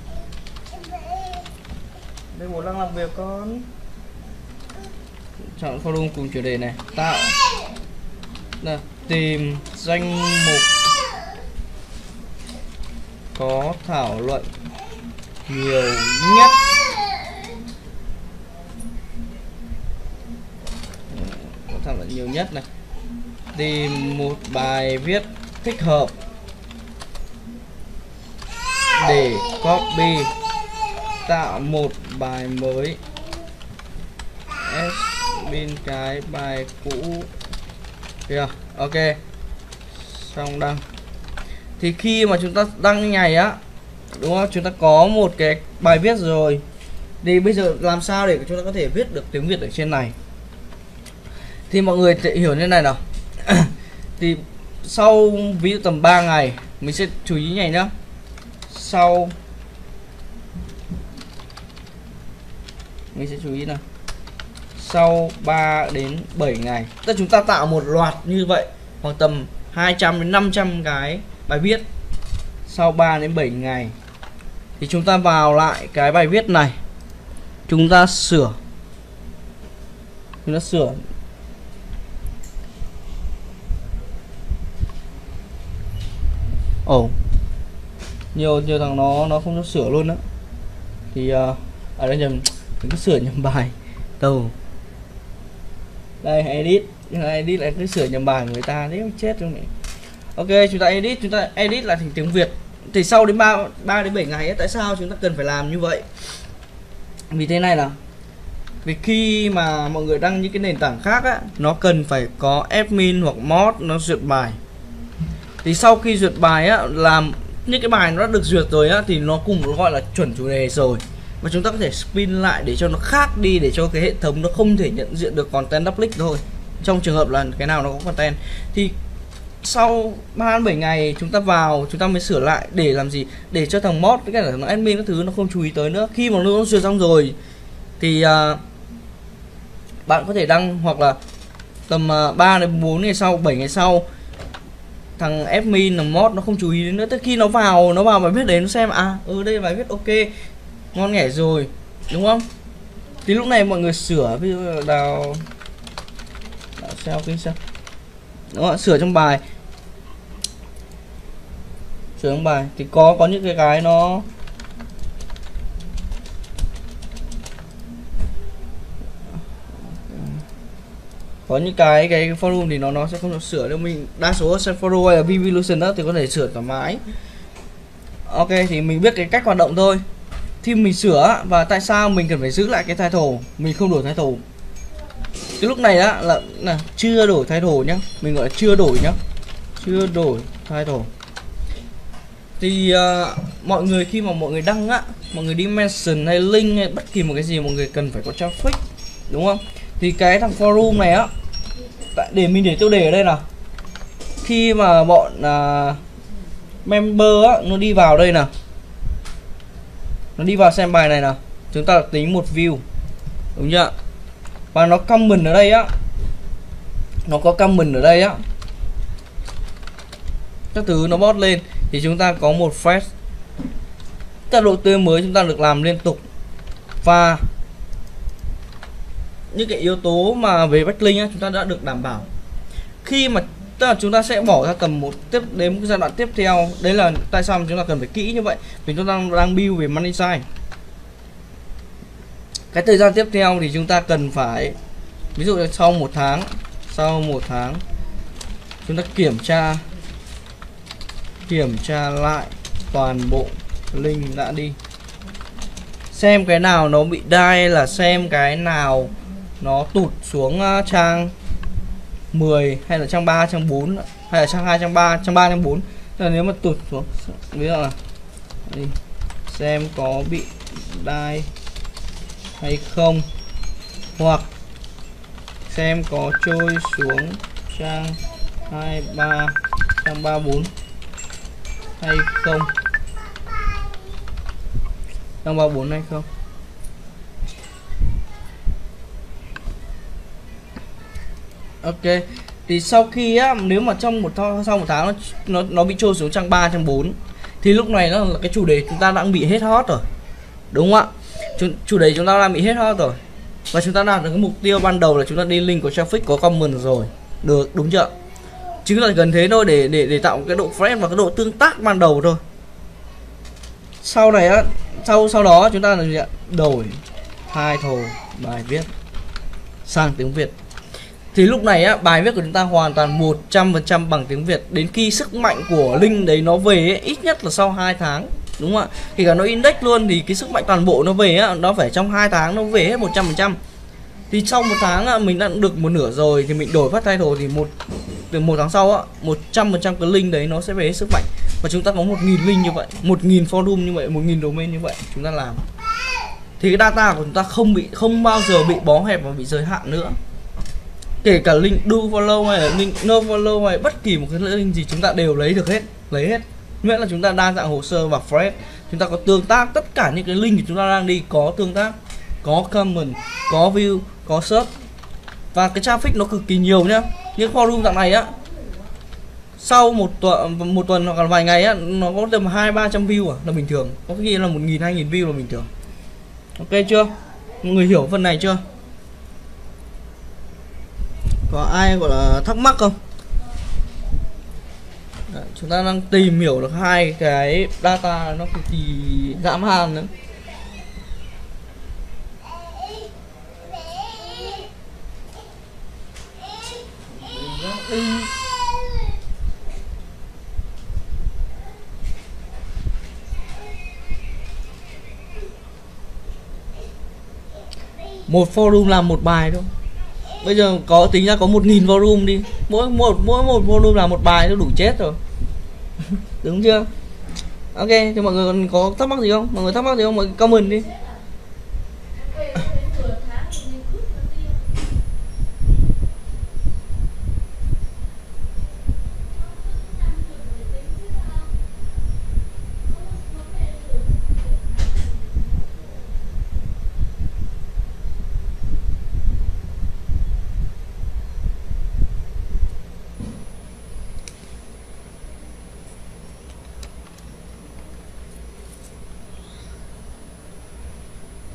Đây một đang làm việc con. Chọn forum cùng chủ đề này, tạo là tìm danh mục có thảo luận nhiều nhất. Có thảo luận nhiều nhất này. Tìm một bài viết thích hợp để copy, tạo một bài mới, admin cái bài cũ. Yeah, ok, xong đăng. Thì khi mà chúng ta đăng như này á, đúng không, chúng ta có một cái bài viết rồi, thì bây giờ làm sao để chúng ta có thể viết được tiếng Việt ở trên này? Thì mọi người thể hiểu như này nào. Thì sau ví dụ tầm ba ngày, mình sẽ chú ý này nhá. Sau mình sẽ chú ý nào. Sau ba đến bảy ngày, tức chúng ta tạo một loạt như vậy, khoảng tầm hai trăm đến năm trăm cái bài viết. Sau ba đến bảy ngày thì chúng ta vào lại cái bài viết này, chúng ta sửa, chúng ta sửa ồ oh. nhiều nhiều thằng nó nó không cho sửa luôn đó. Thì uh, ở đây nhầm, mình cứ sửa nhầm bài đâu. Đây edit, edit lại cứ sửa nhầm bài của người ta, đấy chết luôn này. Ok, chúng ta edit, chúng ta edit lại thành tiếng Việt. Thì sau đến ba ba đến bảy ngày ấy, tại sao chúng ta cần phải làm như vậy? Vì thế này là vì khi mà mọi người đăng những cái nền tảng khác á, nó cần phải có admin hoặc mod nó duyệt bài. Thì sau khi duyệt bài á, làm những cái bài nó đã được duyệt rồi á, thì nó cùng nó gọi là chuẩn chủ đề rồi. Và chúng ta có thể spin lại để cho nó khác đi, để cho cái hệ thống nó không thể nhận diện được content public thôi. Trong trường hợp là cái nào nó có content thì sau ba đến bảy ngày chúng ta vào chúng ta mới sửa lại để làm gì, để cho thằng mod với cả thằng admin các thứ nó không chú ý tới nữa. Khi mà nó sửa xong rồi thì uh, bạn có thể đăng, hoặc là tầm uh, ba đến bốn ngày sau, bảy ngày sau thằng admin thằng mod nó không chú ý đến nữa, tới khi nó vào nó vào bài viết đấy nó xem à ừ đây là bài viết ok ngon nghẻ rồi, đúng không? Thì lúc này mọi người sửa, ví dụ là đào đào sao kinh sao đó, sửa trong bài sửa trong bài thì có có những cái cái nó có những cái cái forum thì nó nó sẽ không được sửa đâu. Mình đa số xem forum hay là Vivolution đó thì có thể sửa thoải mái. Ok, thì mình biết cái cách hoạt động thôi. Thì mình sửa, và tại sao mình cần phải giữ lại cái title, mình không đổi title. Cái lúc này á là, là chưa đổi title nhá, mình gọi là chưa đổi nhá, chưa đổi title. Thì uh, mọi người khi mà mọi người đăng á, mọi người đi mention hay link hay bất kỳ một cái gì mọi người cần phải có traffic, đúng không? Thì cái thằng forum này á, để mình để tiêu đề ở đây nào. Khi mà bọn uh, member á, nó đi vào đây nào, nó đi vào xem bài này nào, chúng ta tính một view, đúng chưa? Và nó comment ở đây á, nó có comment ở đây á, các thứ nó bot lên thì chúng ta có một fresh. Các độ tươi mới chúng ta được làm liên tục, và những cái yếu tố mà về backlink á, chúng ta đã được đảm bảo. Khi mà tức là chúng ta sẽ bỏ ra tầm một tiếp đến một giai đoạn tiếp theo, đấy là tại sao chúng ta cần phải kỹ như vậy, vì chúng ta đang, đang build về money side. Cái thời gian tiếp theo thì chúng ta cần phải, ví dụ sau một tháng, sau một tháng chúng ta kiểm tra kiểm tra lại toàn bộ link đã đi, xem cái nào nó bị die, là xem cái nào nó tụt xuống uh, trang mười hay là trang ba, trang bốn, hay là trang hai, trang ba, trang ba, trang bốn. Tức là nếu mà tụt xuống, ví dụ là đi, xem có bị die hay không, hoặc xem có trôi xuống trang hai, ba, trang ba, bốn hay không, trang ba, bốn hay không. Ok, thì sau khi á, nếu mà trong một sau một tháng nó nó, nó bị trôi xuống trang ba, trang bốn thì lúc này nó là cái chủ đề chúng ta đang bị hết hot rồi, đúng không ạ? Chủ, chủ đề chúng ta đang bị hết hot rồi, và chúng ta đạt được cái mục tiêu ban đầu là chúng ta đi link có traffic, có comment rồi, được, đúng chưa? Chính là gần thế thôi, để để để tạo cái độ fresh và cái độ tương tác ban đầu thôi. Sau này á, sau sau đó chúng ta là gì ạ? Đổi title bài viết sang tiếng Việt. Thì lúc này á, bài viết của chúng ta hoàn toàn một trăm phần trăm bằng tiếng Việt, đến khi sức mạnh của link đấy nó về ấy, ít nhất là sau hai tháng, đúng không ạ? Thì cả nó index luôn thì cái sức mạnh toàn bộ nó về á, nó phải trong hai tháng nó về hết một trăm phần trăm. Thì sau một tháng á, mình đã được một nửa rồi thì mình đổi phát title thì một từ một tháng sau á, một trăm phần trăm cái link đấy nó sẽ về hết sức mạnh. Và chúng ta có một nghìn link như vậy, một nghìn forum như vậy, một nghìn domain như vậy chúng ta làm. Thì cái data của chúng ta không bị không bao giờ bị bó hẹp và bị giới hạn nữa. Kể cả link do follow hay là link no follow hay bất kỳ một cái link gì chúng ta đều lấy được hết, lấy hết. Miễn là chúng ta đa dạng hồ sơ và fresh, chúng ta có tương tác, tất cả những cái link thì chúng ta đang đi có tương tác, có comment, có view, có search, và cái traffic nó cực kỳ nhiều nhá. Những forum dạng này á, sau một tuần một tuần hoặc là vài ngày á, nó có tầm hai ba trăm view à, là bình thường, có khi là một nghìn hai nghìn view là bình thường. Ok chưa? Mọi người hiểu phần này chưa? Có ai gọi là thắc mắc không? Đấy, chúng ta đang tìm hiểu được hai cái data nó cực kỳ dã man nữa. Một forum làm một bài thôi. Bây giờ có tính ra có một nghìn forum đi, mỗi một mỗi một forum làm một bài nó đủ chết rồi. Đúng chưa? Ok, thì mọi người còn có thắc mắc gì không? Mọi người thắc mắc gì không? Mọi người comment đi.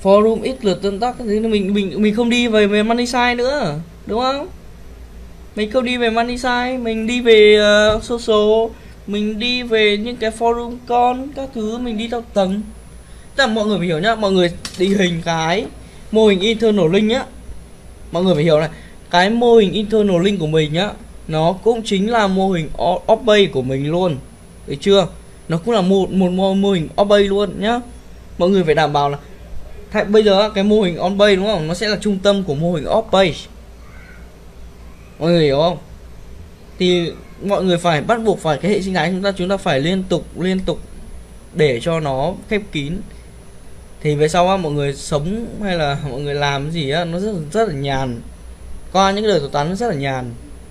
forum ít lượt tương tác thì mình mình mình không đi về về money site nữa, đúng không? Mình không đi về money site, mình đi về uh, social, mình đi về những cái forum con các thứ, mình đi theo tầng. Tức là mọi người phải hiểu nhá, mọi người định hình cái mô hình internal link á, mọi người phải hiểu này, cái mô hình internal link của mình nhá, nó cũng chính là mô hình off-base của mình luôn, được chưa? Nó cũng là một một mô, mô hình off-base luôn nhá. Mọi người phải đảm bảo là thay, bây giờ cái mô hình on-base đúng không, nó sẽ là trung tâm của mô hình off-base, mọi người hiểu không? Thì mọi người phải bắt buộc phải cái hệ sinh thái chúng ta chúng ta phải liên tục liên tục để cho nó khép kín, thì về sau á, mọi người sống hay là mọi người làm cái gì á, nó rất rất là nhàn, qua những cái đời tổ toán nó rất là nhàn.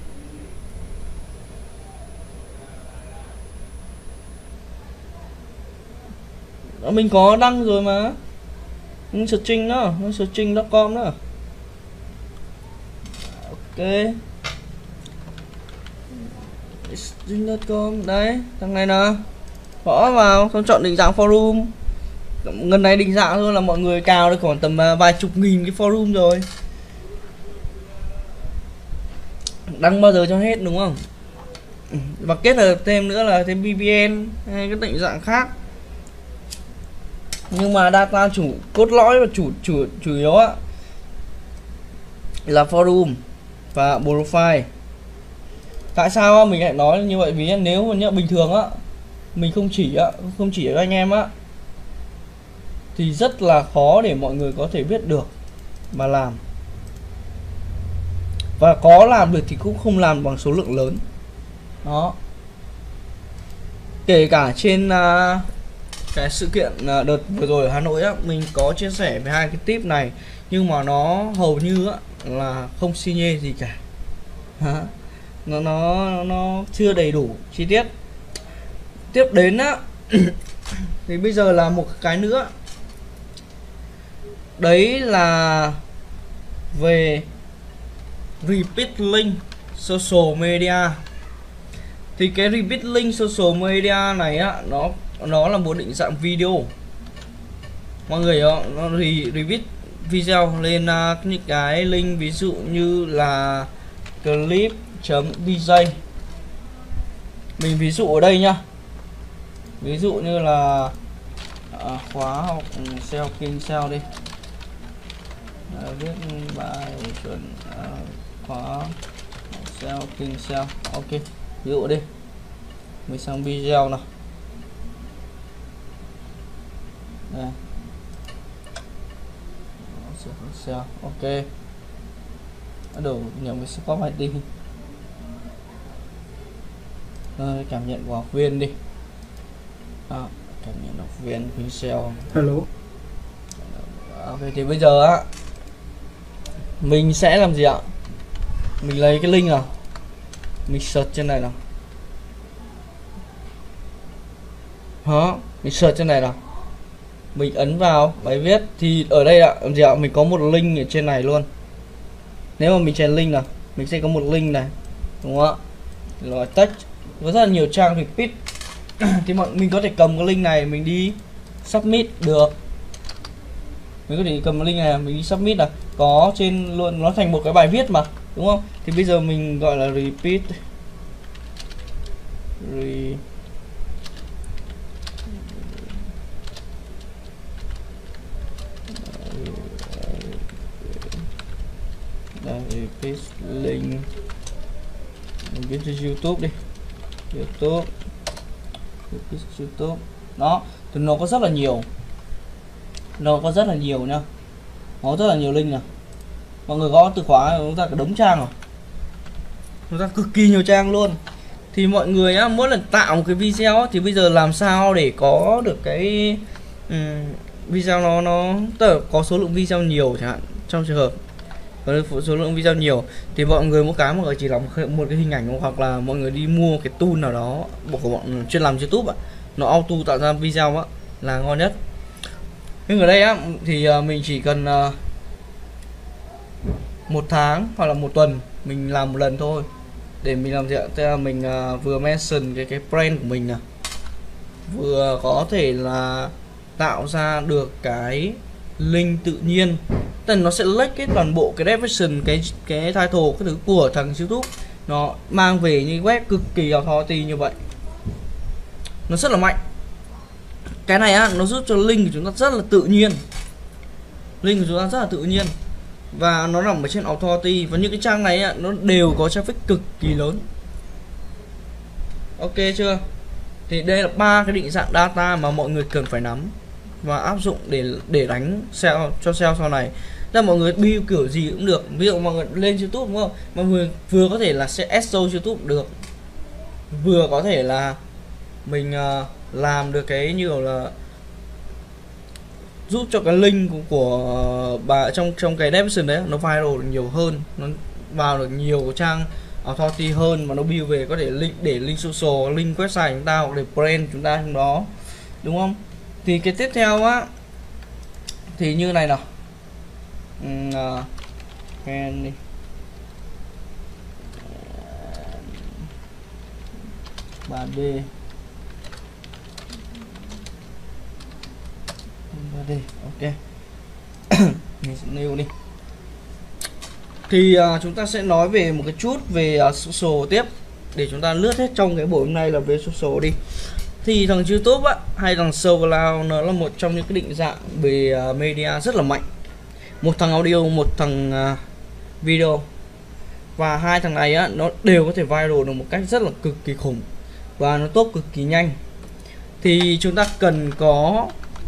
Mình có đăng rồi mà, searching đó, searching chấm com đó. Ok, searching chấm com đấy, thằng này nè, gõ vào xong chọn định dạng forum. Ngân này định dạng thôi là mọi người cào được khoảng tầm vài chục nghìn cái forum rồi. Đăng bao giờ cho hết đúng không? Và kết hợp thêm nữa là thêm vê pê en hay cái định dạng khác. Nhưng mà data chủ cốt lõi và chủ chủ chủ yếu á là forum và profile. Tại sao mình lại nói như vậy? Vì nếu mà bình thường á mình không chỉ á không chỉ cho anh em á thì rất là khó để mọi người có thể biết được mà làm, và có làm được thì cũng không làm bằng số lượng lớn đó. Kể cả trên uh, cái sự kiện uh, đợt vừa rồi ở Hà Nội á, mình có chia sẻ về hai cái tip này, nhưng mà nó hầu như á, là không xi nhê gì cả. Hả? nó nó nó chưa đầy đủ chi tiết. Tiếp đến á thì bây giờ là một cái nữa, đấy là về repeat link social media. Thì cái repeat link social media này á, nó nó là một định dạng video. Mọi người hiểu không? Nó re, repeat video lên uh, những cái link ví dụ như là clip.vj. Mình ví dụ ở đây nhá. Ví dụ như là uh, khóa học ét e o kinh sale đi. Uh, viết bài chuẩn uh, khóa học ét e o kinh sale. Ok. Ví dụ đi. Mình sang video nào. Đây. Ok. Bắt đầu nhận cái scope i tê. Rồi, cảm nhận của học viên đi. À, cảm nhận học viên Pincel. Hello. Ok, thì bây giờ á mình sẽ làm gì ạ? Mình lấy cái link nào, mình search trên này nào. Đó, mình search trên này nào. Mình ấn vào bài viết thì ở đây ạ, làm gì ạ? Mình có một link ở trên này luôn. Nếu mà mình chèn link nào, mình sẽ có một link này, đúng không ạ? Rồi text có rất là nhiều trang repeat. Thì mọi mình có thể cầm cái link này mình đi submit được. Mình có thể cầm cái link này mình đi submit là có trên luôn, nó thành một cái bài viết mà, đúng không? Thì bây giờ mình gọi là repeat Re... Đây, repeat link. Mình viết cho YouTube đi, YouTube, repeat YouTube. Đó, thì nó có rất là nhiều, nó có rất là nhiều nha, nó rất là nhiều link nè. Mọi người gõ từ khóa chúng ta cả đống trang rồi, chúng ta cực kỳ nhiều trang luôn. Thì mọi người á, mỗi lần tạo một cái video á, thì bây giờ làm sao để có được cái um, video nó nó tức là có số lượng video nhiều chẳng hạn. Trong trường hợp có số lượng video nhiều thì mọi người mỗi cái mọi người chỉ làm một, một cái hình ảnh, hoặc là mọi người đi mua cái tool nào đó của bọn chuyên làm YouTube á, nó auto tạo ra video á là ngon nhất. Nhưng ở đây á thì uh, mình chỉ cần uh, một tháng hoặc là một tuần mình làm một lần thôi để mình làm gì ạ? Tức là mình uh, vừa mention cái cái brand của mình nè, vừa có thể là tạo ra được cái link tự nhiên, tức là nó sẽ lấy cái toàn bộ cái description, cái cái title cái thứ của thằng YouTube, nó mang về như web cực kỳ authority như vậy, nó rất là mạnh. Cái này á, nó giúp cho link của chúng ta rất là tự nhiên, link của chúng ta rất là tự nhiên và nó nằm ở trên authority, và những cái trang này á, nó đều có traffic cực kỳ lớn. Ok chưa? Thì đây là ba cái định dạng data mà mọi người cần phải nắm và áp dụng để để đánh sale cho sale sau này. Là mọi người build kiểu gì cũng được, ví dụ mọi người lên YouTube đúng không, mà vừa vừa có thể là sẽ ét e o YouTube được, vừa có thể là mình uh, làm được cái như là giúp cho cái link của, của bà trong trong cái description đấy nó viral được nhiều hơn, nó vào được nhiều trang authority hơn, mà nó build về có thể link để link social, link website chúng ta, hoặc để brand chúng ta trong đó, đúng không? Thì cái tiếp theo á thì như này nào, uhm, uh, đi ba D ba D ok. Mình sẽ nêu đi. Thì uh, chúng ta sẽ nói về một cái chút về uh, social tiếp, để chúng ta lướt hết trong cái buổi hôm nay là về social đi. Thì thằng YouTube á, hay thằng SoundCloud nó là một trong những cái định dạng về uh, media rất là mạnh. Một thằng audio, một thằng uh, video, và hai thằng này á, nó đều có thể viral được một cách rất là cực kỳ khủng, và nó top cực kỳ nhanh. Thì chúng ta cần có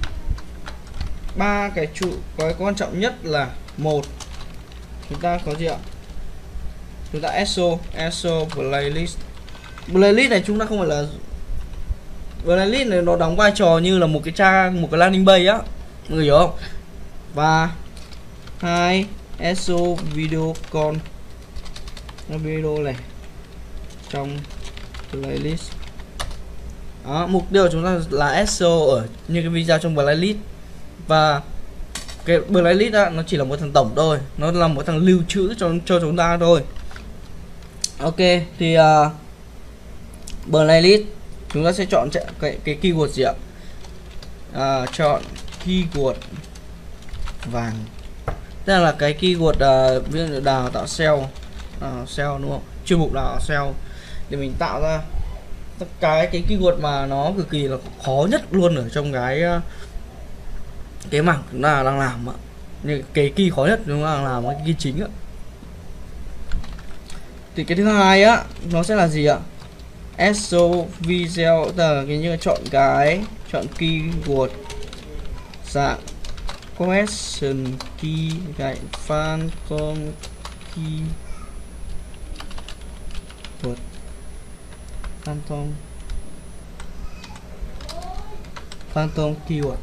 ba cái trụ, cái quan trọng nhất là một, chúng ta có gì ạ? Chúng ta ét e o, ét e o playlist. Playlist này chúng ta không phải là playlist này, nó đóng vai trò như là một cái trang, một cái landing page á, mọi người hiểu không? Và hai, ét e o video con, video này trong playlist. Đó, mục tiêu của chúng ta là ét e o ở như cái video trong playlist, và cái playlist đó, nó chỉ là một thằng tổng thôi, nó là một thằng lưu trữ cho cho chúng ta thôi. Ok, thì uh, playlist chúng ta sẽ chọn cái cái keyword gì ạ? À, chọn keyword vàng, tức là cái keyword uh, ví dụ đào tạo sale, uh, sale đúng không? Chuyên mục đào tạo sale, để mình tạo ra tất cái cái keyword mà nó cực kỳ là khó nhất luôn ở trong cái uh, cái mảng chúng ta đang làm ạ. Như cái key khó nhất chúng ta đang làm, cái key chính ạ. Thì cái thứ hai á, nó sẽ là gì ạ? ét e o video, tức là cái như chọn cái chọn keyword dạng question key gạch phantom keyword phantom phantom keyword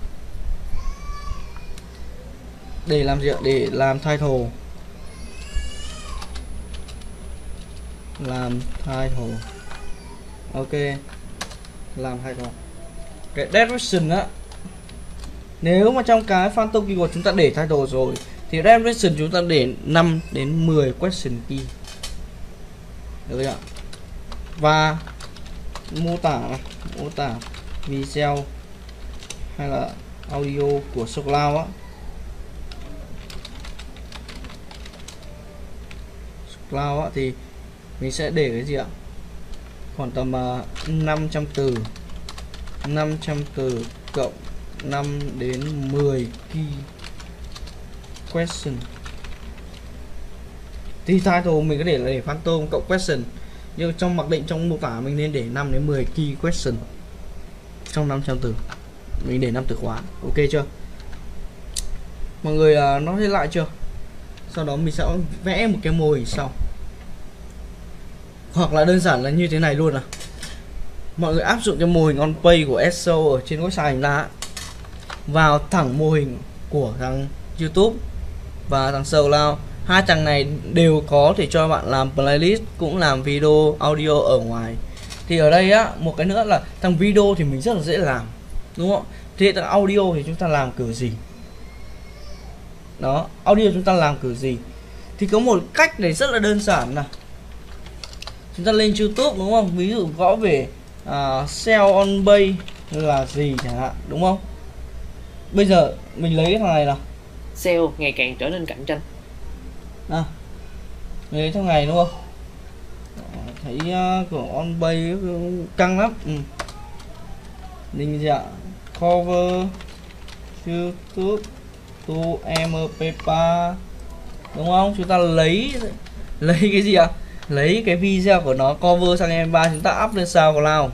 để làm gì ạ? Để làm title, làm title. Ok, làm title. Cái description á, nếu mà trong cái phantom keyword chúng ta để title rồi thì description chúng ta để năm đến mười question key, được chưa ạ? Và mô tả này, mô tả video hay là audio của SoundCloud á, SoundCloud á, thì mình sẽ để cái gì ạ? Khoảng tầm uh, năm trăm từ, năm trăm từ cộng năm đến mười key question. Thì title mình có thể là để phantom cộng question, nhưng trong mặc định trong mô tả mình nên để năm đến mười key question trong năm trăm từ, mình để năm từ khóa. Ok chưa? Mọi người uh, nói thế lại chưa? Sau đó mình sẽ vẽ một cái mô hình sau, hoặc là đơn giản là như thế này luôn à. Mọi người áp dụng cái mô hình on page của ét e o ở trên website chúng ta vào thẳng mô hình của thằng YouTube và thằng SoundCloud. Hai thằng này đều có thể cho bạn làm playlist cũng làm video audio ở ngoài. Thì ở đây á, một cái nữa là thằng video thì mình rất là dễ làm, đúng không? Thì thằng audio thì chúng ta làm kiểu gì? Đó, audio chúng ta làm kiểu gì? Thì có một cách này rất là đơn giản là chúng ta lên YouTube đúng không? Ví dụ gõ về uh, sell on page là gì chẳng hạn, đúng không? Bây giờ mình lấy cái thằng này nào, sale ngày càng trở nên cạnh tranh. À, về trong ngày đúng không? Thấy uh, của OnBay căng lắm. Ừ. Định dạng cover YouTube to em pê ba đúng không? Chúng ta lấy lấy cái gì ạ? À? Lấy cái video của nó cover sang em pê ba, chúng ta up lên SoundCloud.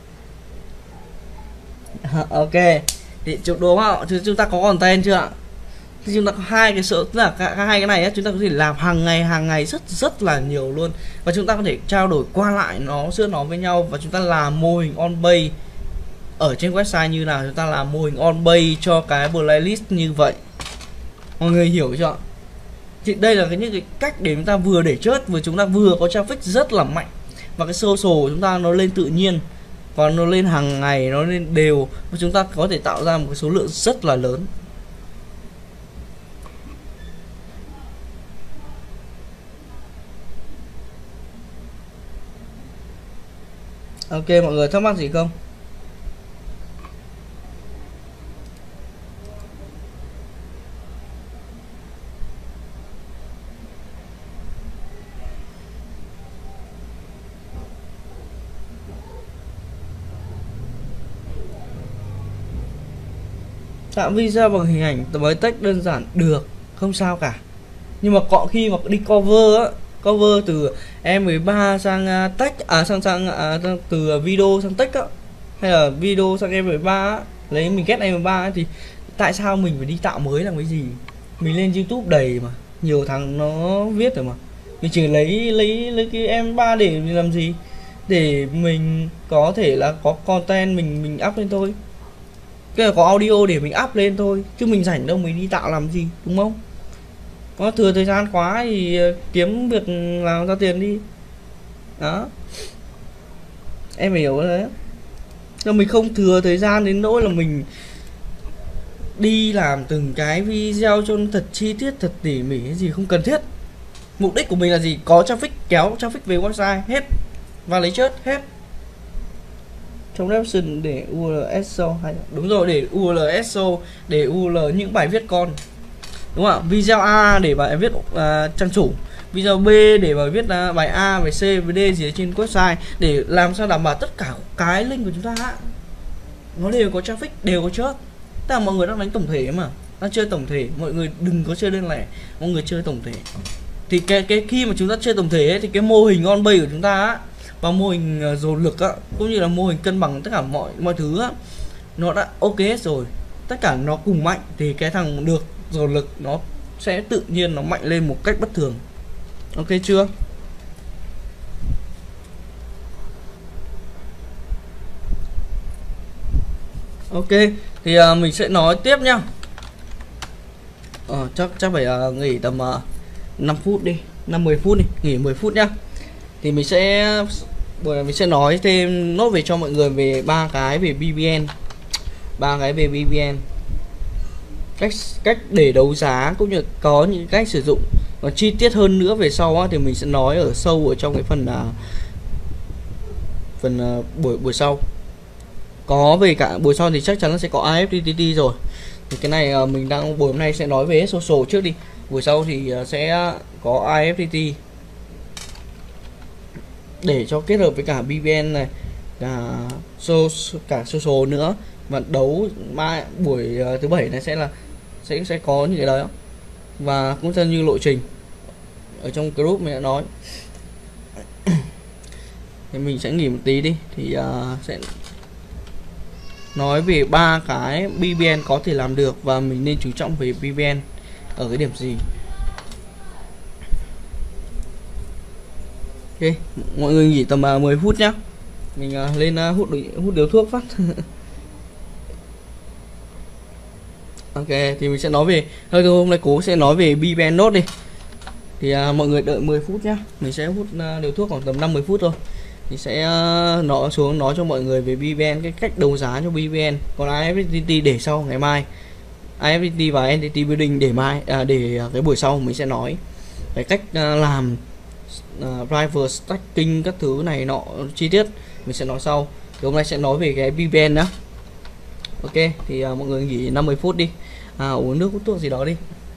Ok, thì chụp đúng không? Chúng ta có content chưa ạ? Thì chúng ta có hai cái số, tức là cả, cả hai cái này ấy, chúng ta có thể làm hàng ngày hàng ngày rất rất là nhiều luôn, và chúng ta có thể trao đổi qua lại nó giữa nó với nhau, và chúng ta làm mô hình OnBay ở trên website như nào, chúng ta làm mô hình OnBay cho cái playlist như vậy. Mọi người hiểu chưa? Thì đây là cái những cái cách để chúng ta vừa để chớt, vừa chúng ta vừa có traffic rất là mạnh, và cái social của chúng ta nó lên tự nhiên, và nó lên hàng ngày, nó lên đều, và chúng ta có thể tạo ra một cái số lượng rất là lớn. Ok, mọi người thắc mắc gì không? Tạo video bằng hình ảnh với text đơn giản được, không sao cả. Nhưng mà có khi mà đi cover á, cover từ em mười ba sang uh, text à sang sang à, từ video sang text á, hay là video sang em mười ba á, lấy mình ghét em mười ba á, thì tại sao mình phải đi tạo mới làm cái gì? Mình lên YouTube đầy mà, nhiều thằng nó viết rồi mà. Mình chỉ lấy lấy lấy cái em ba để làm gì? Để mình có thể là có content mình mình up lên thôi. Cái là có audio để mình up lên thôi, chứ mình rảnh đâu mình đi tạo làm gì, đúng không? Có thừa thời gian quá thì kiếm việc làm ra tiền đi. Đó, em hiểu đấy. Nhưng mình không thừa thời gian đến nỗi là mình đi làm từng cái video cho thật chi tiết, thật tỉ mỉ, cái gì không cần thiết. Mục đích của mình là gì? Có traffic, kéo traffic về website hết, và lấy chớt hết. Trong caption để u rờ ét show hay đúng rồi, để u rờ ét show, để u rờ những bài viết con, đúng không ạ? Video A để bài viết uh, trang chủ, video B để bài viết uh, bài A, bài C, bài D gì trên website, để làm sao đảm bảo tất cả cái link của chúng ta nó đều có traffic, đều có chớt. Tức là mọi người đang đánh tổng thể mà, đang chơi tổng thể, mọi người đừng có chơi đơn lẻ, mọi người chơi tổng thể. Thì cái cái khi mà chúng ta chơi tổng thể ấy, thì cái mô hình OnBay của chúng ta á, và mô hình uh, dồn lực á, cũng như là mô hình cân bằng tất cả mọi mọi thứ á, nó đã ok hết rồi. Tất cả nó cùng mạnh thì cái thằng được dồn lực nó sẽ tự nhiên nó mạnh lên một cách bất thường. Ok chưa? Ok, thì uh, mình sẽ nói tiếp nhá. Ờ, chắc chắc phải uh, nghỉ tầm uh, năm phút đi, năm mười phút đi, nghỉ mười phút nhá. Thì mình sẽ buổi mình sẽ nói thêm nốt về cho mọi người về ba cái về bê bê en, ba cái về bê bê en, cách cách để đấu giá, cũng như có những cách sử dụng. Còn chi tiết hơn nữa về sau á, thì mình sẽ nói ở sâu ở trong cái phần uh, phần uh, buổi buổi sau. Có về cả buổi sau thì chắc chắn nó sẽ có i ép tê tê rồi. Thì cái này uh, mình đang buổi hôm nay sẽ nói về social trước đi. Buổi sau thì uh, sẽ có i ép tê tê để cho kết hợp với cả bê bê en này, cả so, cả social nữa. Và đấu mai buổi uh, thứ bảy này sẽ là sẽ sẽ có những cái đó, và cũng theo như lộ trình ở trong group mình đã nói. Thì mình sẽ nghỉ một tí đi, thì uh, sẽ nói về ba cái bê bê en có thể làm được và mình nên chú trọng về bê bê en ở cái điểm gì. Ok, mọi người nghỉ tầm uh, mười phút nhá. Mình uh, lên uh, hút hút điếu thuốc phát. Ok, thì mình sẽ nói về thôi hôm nay cố sẽ nói về bê bê en nốt đi. Thì uh, mọi người đợi mười phút nhá. Mình sẽ hút uh, điếu thuốc khoảng tầm năm mươi phút thôi. Thì sẽ uh, nói xuống nói cho mọi người về bê bê en, cái cách đấu giá cho bê bê en. Còn i ép tê tê để sau ngày mai. i ép tê tê và Entity Building để mai à, để uh, cái buổi sau mình sẽ nói cái cách uh, làm uh, rival stacking các thứ này nọ chi tiết, mình sẽ nói sau. Thì hôm nay sẽ nói về cái bê bê en đó. Ok, thì uh, mọi người nghỉ năm mươi phút đi, à, uống nước hút thuốc gì đó đi.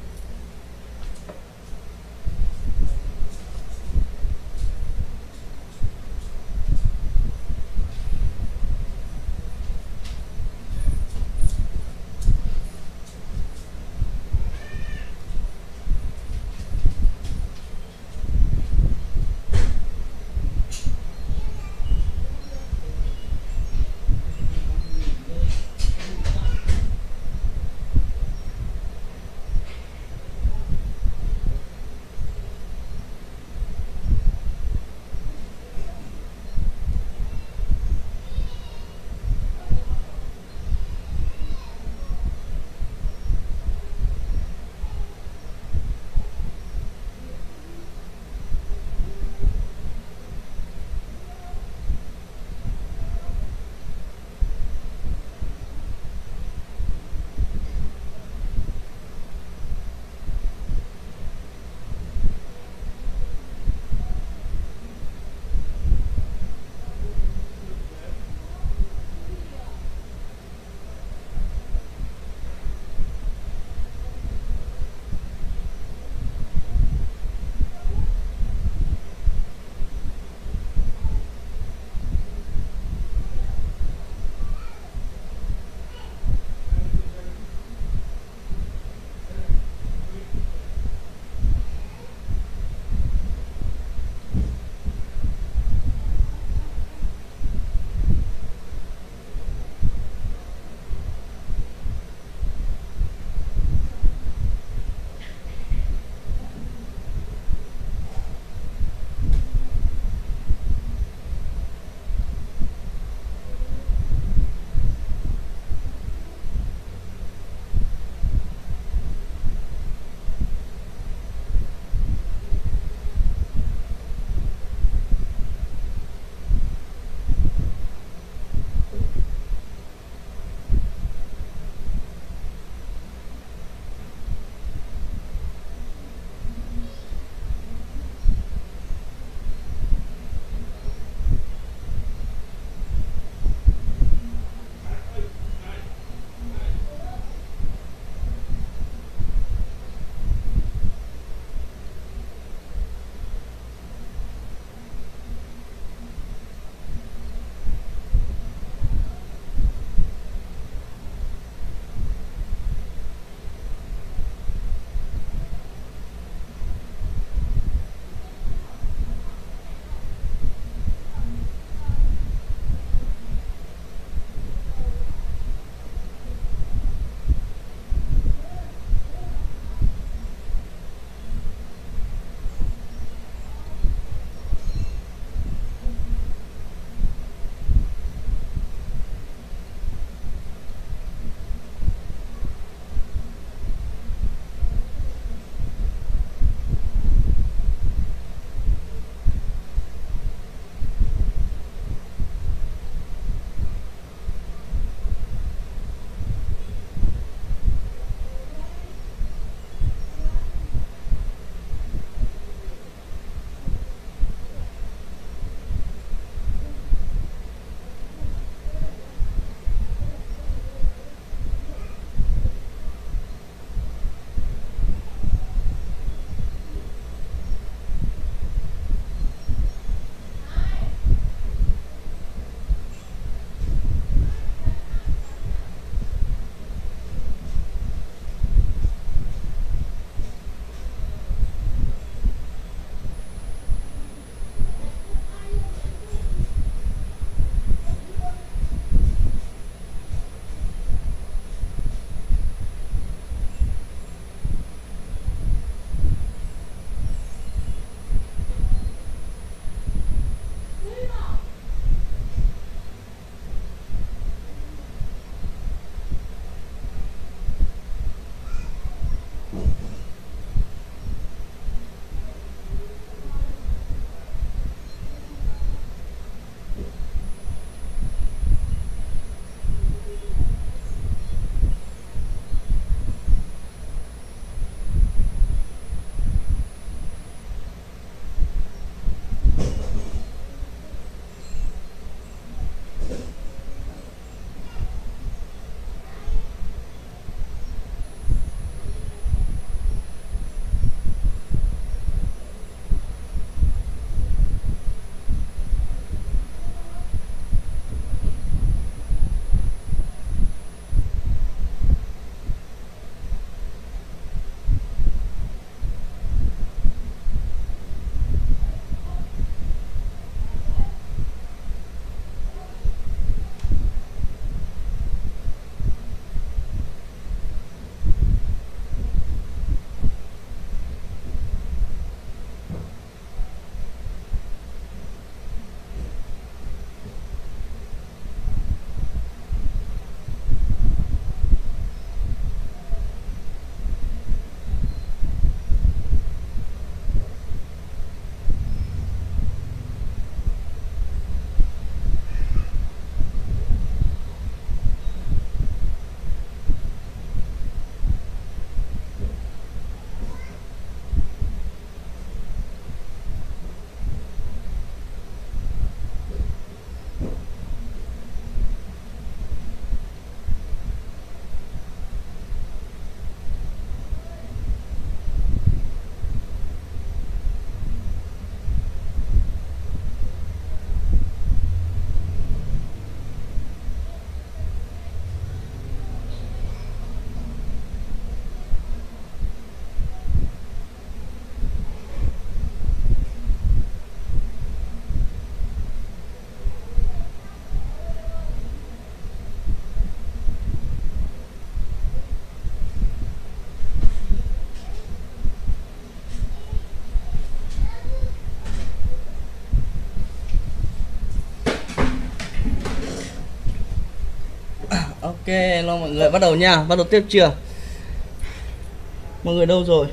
Ok, hello mọi người, bắt đầu nha, bắt đầu tiếp chưa? Mọi người đâu rồi?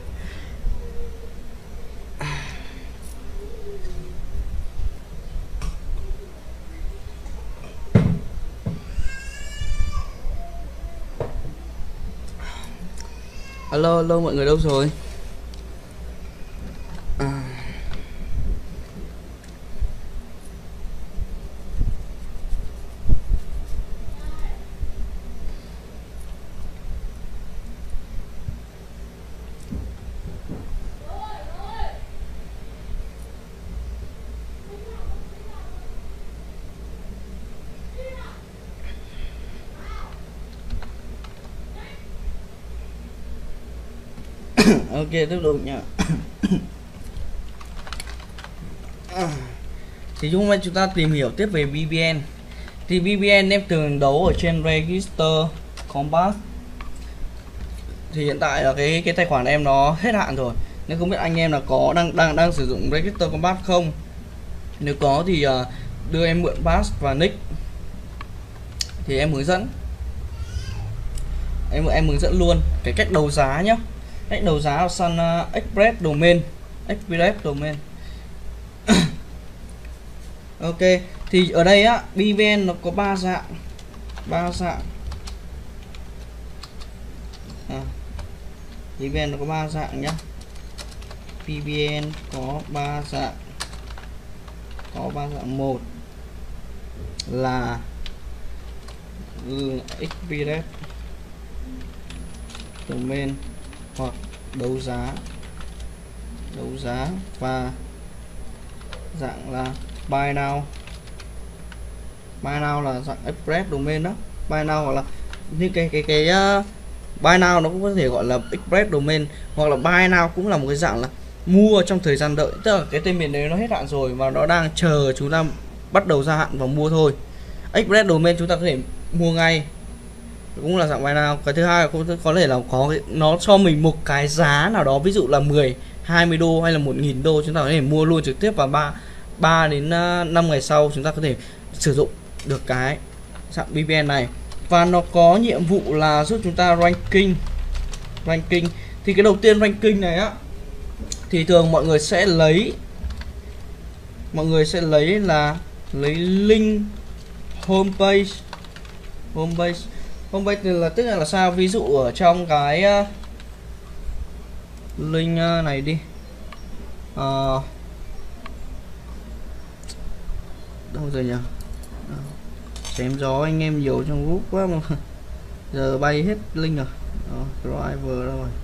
Alo, alo, mọi người đâu rồi? À. Ok, tiếp tục nha. Thì hôm nay chúng ta tìm hiểu tiếp về bê bê en. Thì bê bê en em thường đấu ở trên Register Combat. Thì hiện tại là cái cái tài khoản em nó hết hạn rồi. Nên không biết anh em là có đang đang đang sử dụng Register Combat không? Nếu có thì uh, đưa em mượn pass và nick. Thì em hướng dẫn. Em em hướng dẫn luôn cái cách đấu giá nhá. Cách đấu giá ở sàn uh, Express Domain, Express Domain. Ok, thì ở đây á, bê vê en nó có ba dạng, ba dạng. À, bê vê en nó có ba dạng nhá. bê vê en có ba dạng, có ba dạng. Một là Express Domain hoặc đấu giá, đấu giá và dạng là buy now. Buy now là dạng Express Domain đó. Buy now hoặc là như cái cái cái uh, buy now nó cũng có thể gọi là Express Domain, hoặc là buy now cũng là một cái dạng là mua trong thời gian đợi, tức là cái tên miền đấy nó hết hạn rồi và nó đang chờ chúng ta bắt đầu gia hạn và mua thôi. Express Domain chúng ta có thể mua ngay, cũng là dạng buy now. Cái thứ hai là cũng có thể là có nó cho mình một cái giá nào đó, ví dụ là mười, hai mươi đô hay là một nghìn đô, chúng ta có thể mua luôn trực tiếp vào ba ba đến năm ngày sau chúng ta có thể sử dụng được cái dạng bê bê en này. Và nó có nhiệm vụ là giúp chúng ta ranking. Ranking thì cái đầu tiên ranking này á, thì thường mọi người sẽ lấy mọi người sẽ lấy là lấy link homepage. Homepage Homepage là tức là, là sao? Ví dụ ở trong cái uh, link uh, này đi, uh, đâu rồi nhỉ? Chém gió anh em nhiều trong group quá mà giờ bay hết link rồi. uh, Driver đâu rồi?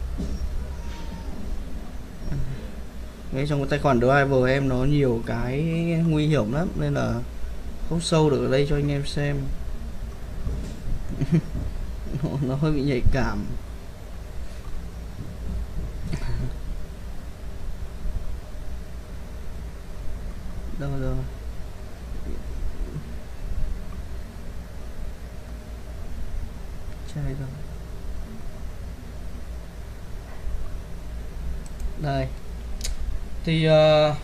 Ngay trong cái tài khoản driver em nó nhiều cái nguy hiểm lắm nên là không sâu được ở đây cho anh em xem. Nó hơi bị nhạy cảm. Đâu rồi? Chơi rồi. Đây. Thì uh,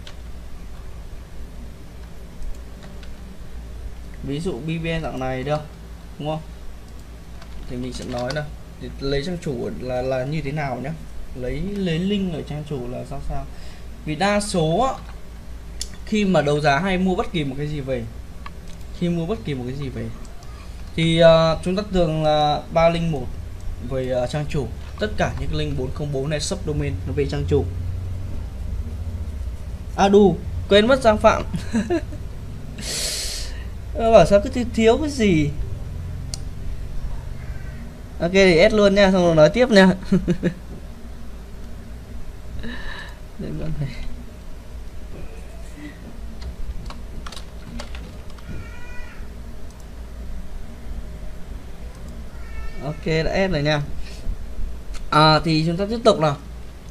ví dụ bê bê en dạng này đâu, đúng không? Thì mình sẽ nói là lấy trang chủ là là như thế nào nhé. Lấy lấy link ở trang chủ là sao sao? Vì đa số á, khi mà đấu giá hay mua bất kỳ một cái gì về, khi mua bất kỳ một cái gì về thì uh, chúng ta thường là ba link một về uh, trang chủ. Tất cả những link bốn không bốn này subdomain nó về trang chủ. À đù, quên mất Giang Phạm. Bảo sao cứ thiếu, thiếu cái gì. Ok thì add luôn nha, xong rồi nói tiếp nha. Ok đã add rồi nha. À thì chúng ta tiếp tục nào.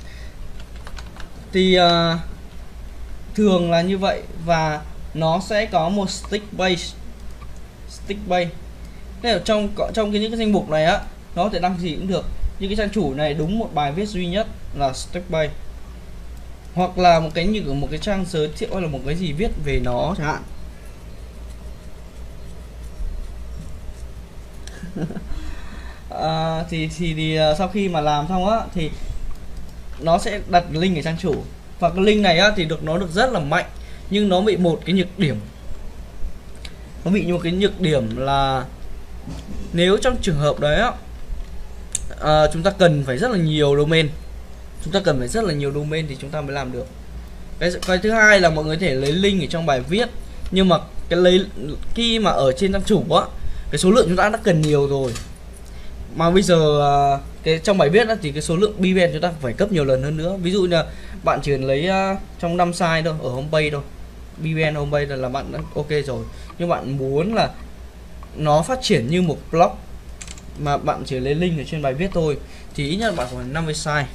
Thì uh, thường là như vậy và nó sẽ có một stick base. Stick base. Thế ở trong trong cái những cái danh mục này á, nó có thể đăng gì cũng được. Như cái trang chủ này đúng một bài viết duy nhất là stick base, hoặc là một cái như một cái trang giới thiệu hay là một cái gì viết về nó chẳng hạn. à, thì, thì thì sau khi mà làm xong á thì nó sẽ đặt link ở trang chủ, và cái link này á thì được nó được rất là mạnh, nhưng nó bị một cái nhược điểm, nó bị một cái nhược điểm là nếu trong trường hợp đấy á, à, chúng ta cần phải rất là nhiều domain, chúng ta cần phải rất là nhiều domain thì chúng ta mới làm được. Cái, cái thứ hai là mọi người có thể lấy link ở trong bài viết, nhưng mà cái lấy khi mà ở trên trang chủ á, cái số lượng chúng ta đã cần nhiều rồi, mà bây giờ uh, cái trong bài viết đó, thì cái số lượng bê vê en chúng ta phải cấp nhiều lần hơn nữa. Ví dụ như là bạn chỉ lấy uh, trong năm size thôi, ở homepage thôi, bê vê en homepage là, là bạn đã ok rồi. Nhưng bạn muốn là nó phát triển như một blog mà bạn chỉ lấy link ở trên bài viết thôi, thì ít nhất bạn phải năm mươi size.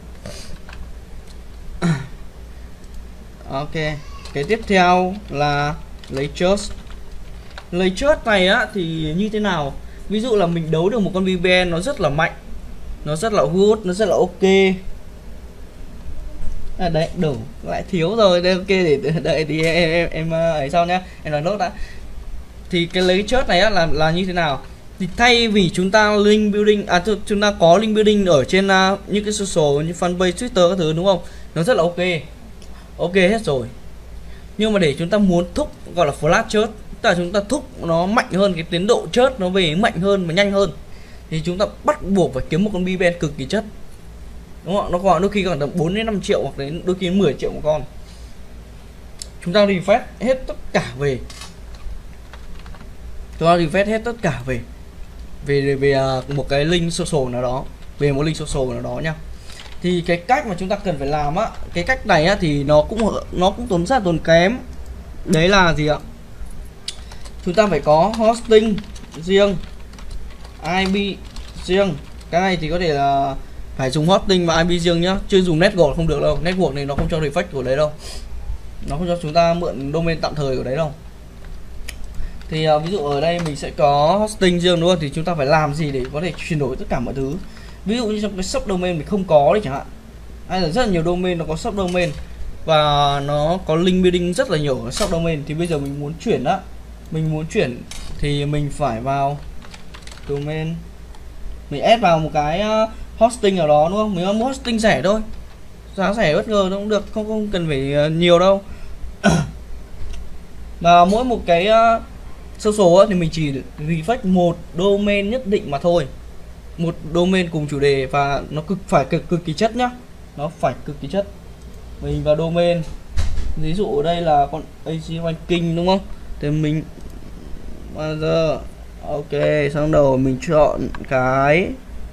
Ok, cái tiếp theo là lấy church. Lấy church này á thì như thế nào? Ví dụ là mình đấu được một con bê vê en nó rất là mạnh, nó rất là good, nó rất là ok. À đấy, đủ, lại thiếu rồi. Đây ok, để đợi thì em em, em ấy sau nhá, em nói nốt đã. Thì cái lấy church này á là là như thế nào? Thì thay vì chúng ta link building, à chúng ta có link building ở trên uh, những cái social như fanpage, Twitter các thứ đúng không? Nó rất là ok. Ok hết rồi. Nhưng mà để chúng ta muốn thúc gọi là flash church, tức là chúng ta thúc nó mạnh hơn, cái tiến độ church nó về mạnh hơn và nhanh hơn, thì chúng ta bắt buộc phải kiếm một con bê vê en cực kỳ chất, đúng không? Nó còn đôi khi còn tầm bốn đến năm triệu, hoặc đến đôi khi mười triệu một con. Chúng ta refresh hết tất cả về chúng ta refresh hết tất cả về về về một cái link social nào đó, về một link social nào đó nha. Thì cái cách mà chúng ta cần phải làm á, cái cách này á thì nó cũng nó cũng tốn rất là tốn kém. Đấy là gì ạ? Chúng ta phải có hosting riêng, i pê riêng. Cái này thì có thể là phải dùng hosting và i pê riêng nhá, chưa dùng network không được đâu. Network này nó không cho refresh của đấy đâu, nó không cho chúng ta mượn domain tạm thời của đấy đâu. Thì uh, ví dụ ở đây mình sẽ có hosting riêng đúng không? Thì chúng ta phải làm gì để có thể chuyển đổi tất cả mọi thứ. Ví dụ như trong cái subdomain mình không có đấy chẳng hạn, hay là rất là nhiều domain nó có subdomain và nó có link building rất là nhiều ở subdomain, thì bây giờ mình muốn chuyển á, mình muốn chuyển thì mình phải vào domain, mình add vào một cái uh, hosting nào đó đúng không? Mình muốn hosting rẻ thôi, giá rẻ bất ngờ nó cũng được, không không cần phải uh, nhiều đâu. Và mỗi một cái uh, social á, thì mình chỉ refresh một domain nhất định mà thôi, một domain cùng chủ đề, và nó cực phải cực cực kỳ chất nhá, nó phải cực kỳ chất. Mình vào domain, ví dụ ở đây là con a xê Ranking đúng không? Thì mình bây giờ ok, xong đầu mình chọn cái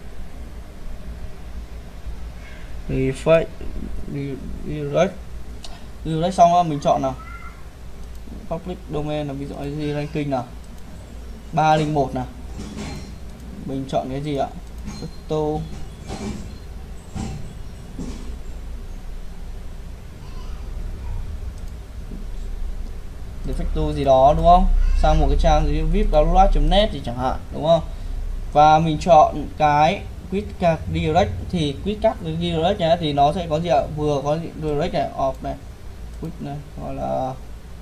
refresh direct direct xong rồi mình chọn nào public domain là ví dụ a xê Ranking nào ba không một nào, mình chọn cái gì ạ? Photo Defecto gì đó đúng không? Sang một cái trang gì vip download chấm net thì chẳng hạn đúng không? Và mình chọn cái Quick Card Direct, thì Quick Card Direct nhé, thì nó sẽ có gì ạ? Vừa có direct này, off này, quick này, gọi là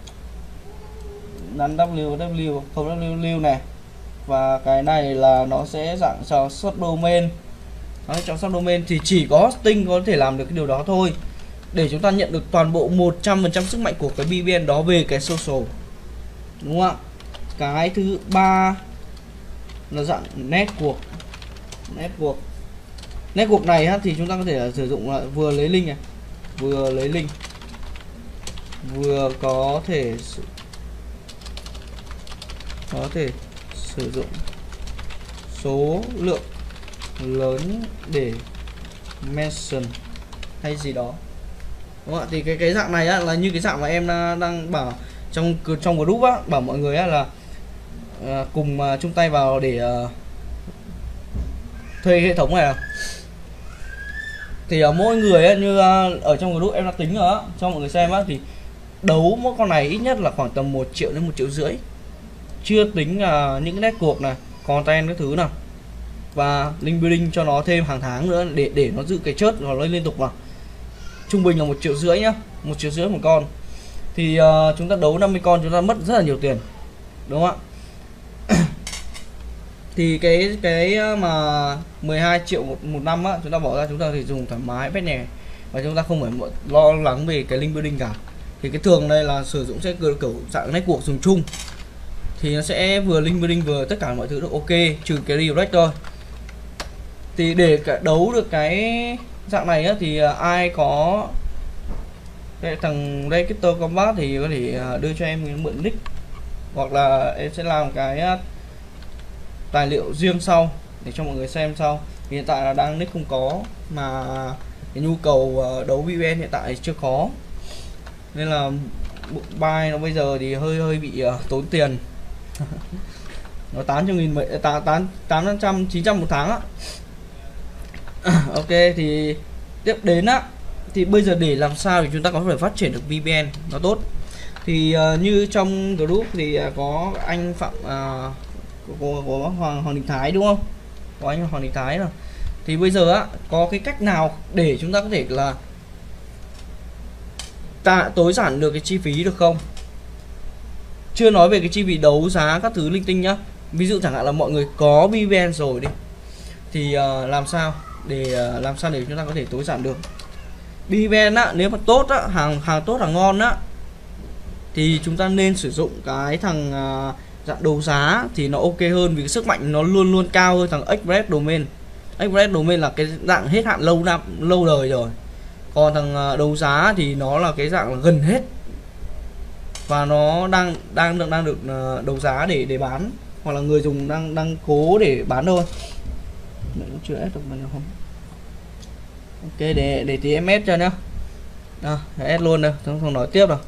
nắn w w không w này, và cái này là nó sẽ dạng cho subdomain. Nó trong subdomain thì chỉ có hosting có thể làm được cái điều đó thôi, để chúng ta nhận được toàn bộ một trăm phần trăm sức mạnh của cái bê vê en đó về cái social, đúng không ạ? Cái thứ ba là dạng network. Network network này á, thì chúng ta có thể là sử dụng là vừa lấy link này, vừa lấy link, vừa có thể có thể sử dụng số lượng lớn để mention hay gì đó, đúng không ạ? Thì cái cái dạng này á, là như cái dạng mà em đang bảo trong trong group á, bảo mọi người á là à, cùng à, chung tay vào để à, thuê hệ thống này nào. Thì à, mỗi người á, như à, ở trong group em đã tính rồi á, cho mọi người xem á, thì đấu mỗi con này ít nhất là khoảng tầm một triệu đến một triệu rưỡi, chưa tính là những cái network này, content các thứ nào, và link building cho nó thêm hàng tháng nữa để để nó giữ cái chớt nó lên liên tục vào. Trung bình là một triệu rưỡi nhá, một triệu rưỡi một con. Thì uh, chúng ta đấu năm mươi con chúng ta mất rất là nhiều tiền, đúng không ạ? Thì cái cái mà mười hai triệu một, một năm á, chúng ta bỏ ra chúng ta thì dùng thoải mái vét nhẹ, và chúng ta không phải lo lắng về cái link building cả. Thì cái thường đây là sử dụng sẽ kiểu dạng network dùng chung, thì nó sẽ vừa link building vừa tất cả mọi thứ được ok, trừ cái redirect thôi. Thì để cả đấu được cái dạng này á, thì ai có cái thằng Reactor Combat thì có thể đưa cho em mượn nick, hoặc là em sẽ làm cái tài liệu riêng sau để cho mọi người xem sau. Hiện tại là đang nick không có, mà cái nhu cầu đấu vê pê en hiện tại chưa có, nên là buy nó bây giờ thì hơi hơi bị uh, tốn tiền. Nó tám trăm nghìn, tám tám trăm chín trăm một tháng á. Ok, thì tiếp đến á, thì bây giờ để làm sao thì chúng ta có thể phát triển được vê pê en nó tốt, thì uh, như trong group thì uh, có anh Phạm uh, của, của Hoàng Hoàng Đình Thái đúng không? Có anh Hoàng Đình Thái rồi. Thì bây giờ á, có cái cách nào để chúng ta có thể là ta tối giản được cái chi phí được không? Chưa nói về cái chi phí đấu giá các thứ linh tinh nhá. Ví dụ chẳng hạn là mọi người có vê pê en rồi đi, thì uh, làm sao để uh, làm sao để chúng ta có thể tối giản được vê pê en á, nếu mà tốt á, hàng hàng tốt hàng ngon á, thì chúng ta nên sử dụng cái thằng uh, dạng đấu giá thì nó ok hơn, vì cái sức mạnh nó luôn luôn cao hơn thằng Express Domain. Express Domain là cái dạng hết hạn lâu năm lâu đời rồi, còn thằng uh, đấu giá thì nó là cái dạng là gần hết, và nó đang đang được đang được uh, đấu giá để để bán, hoặc là người dùng đang đang cố để bán thôi. Mình chưa ép được mình không? Ok, để để tí em ép cho nhá. À, ép luôn đâu, không, không nói tiếp đâu.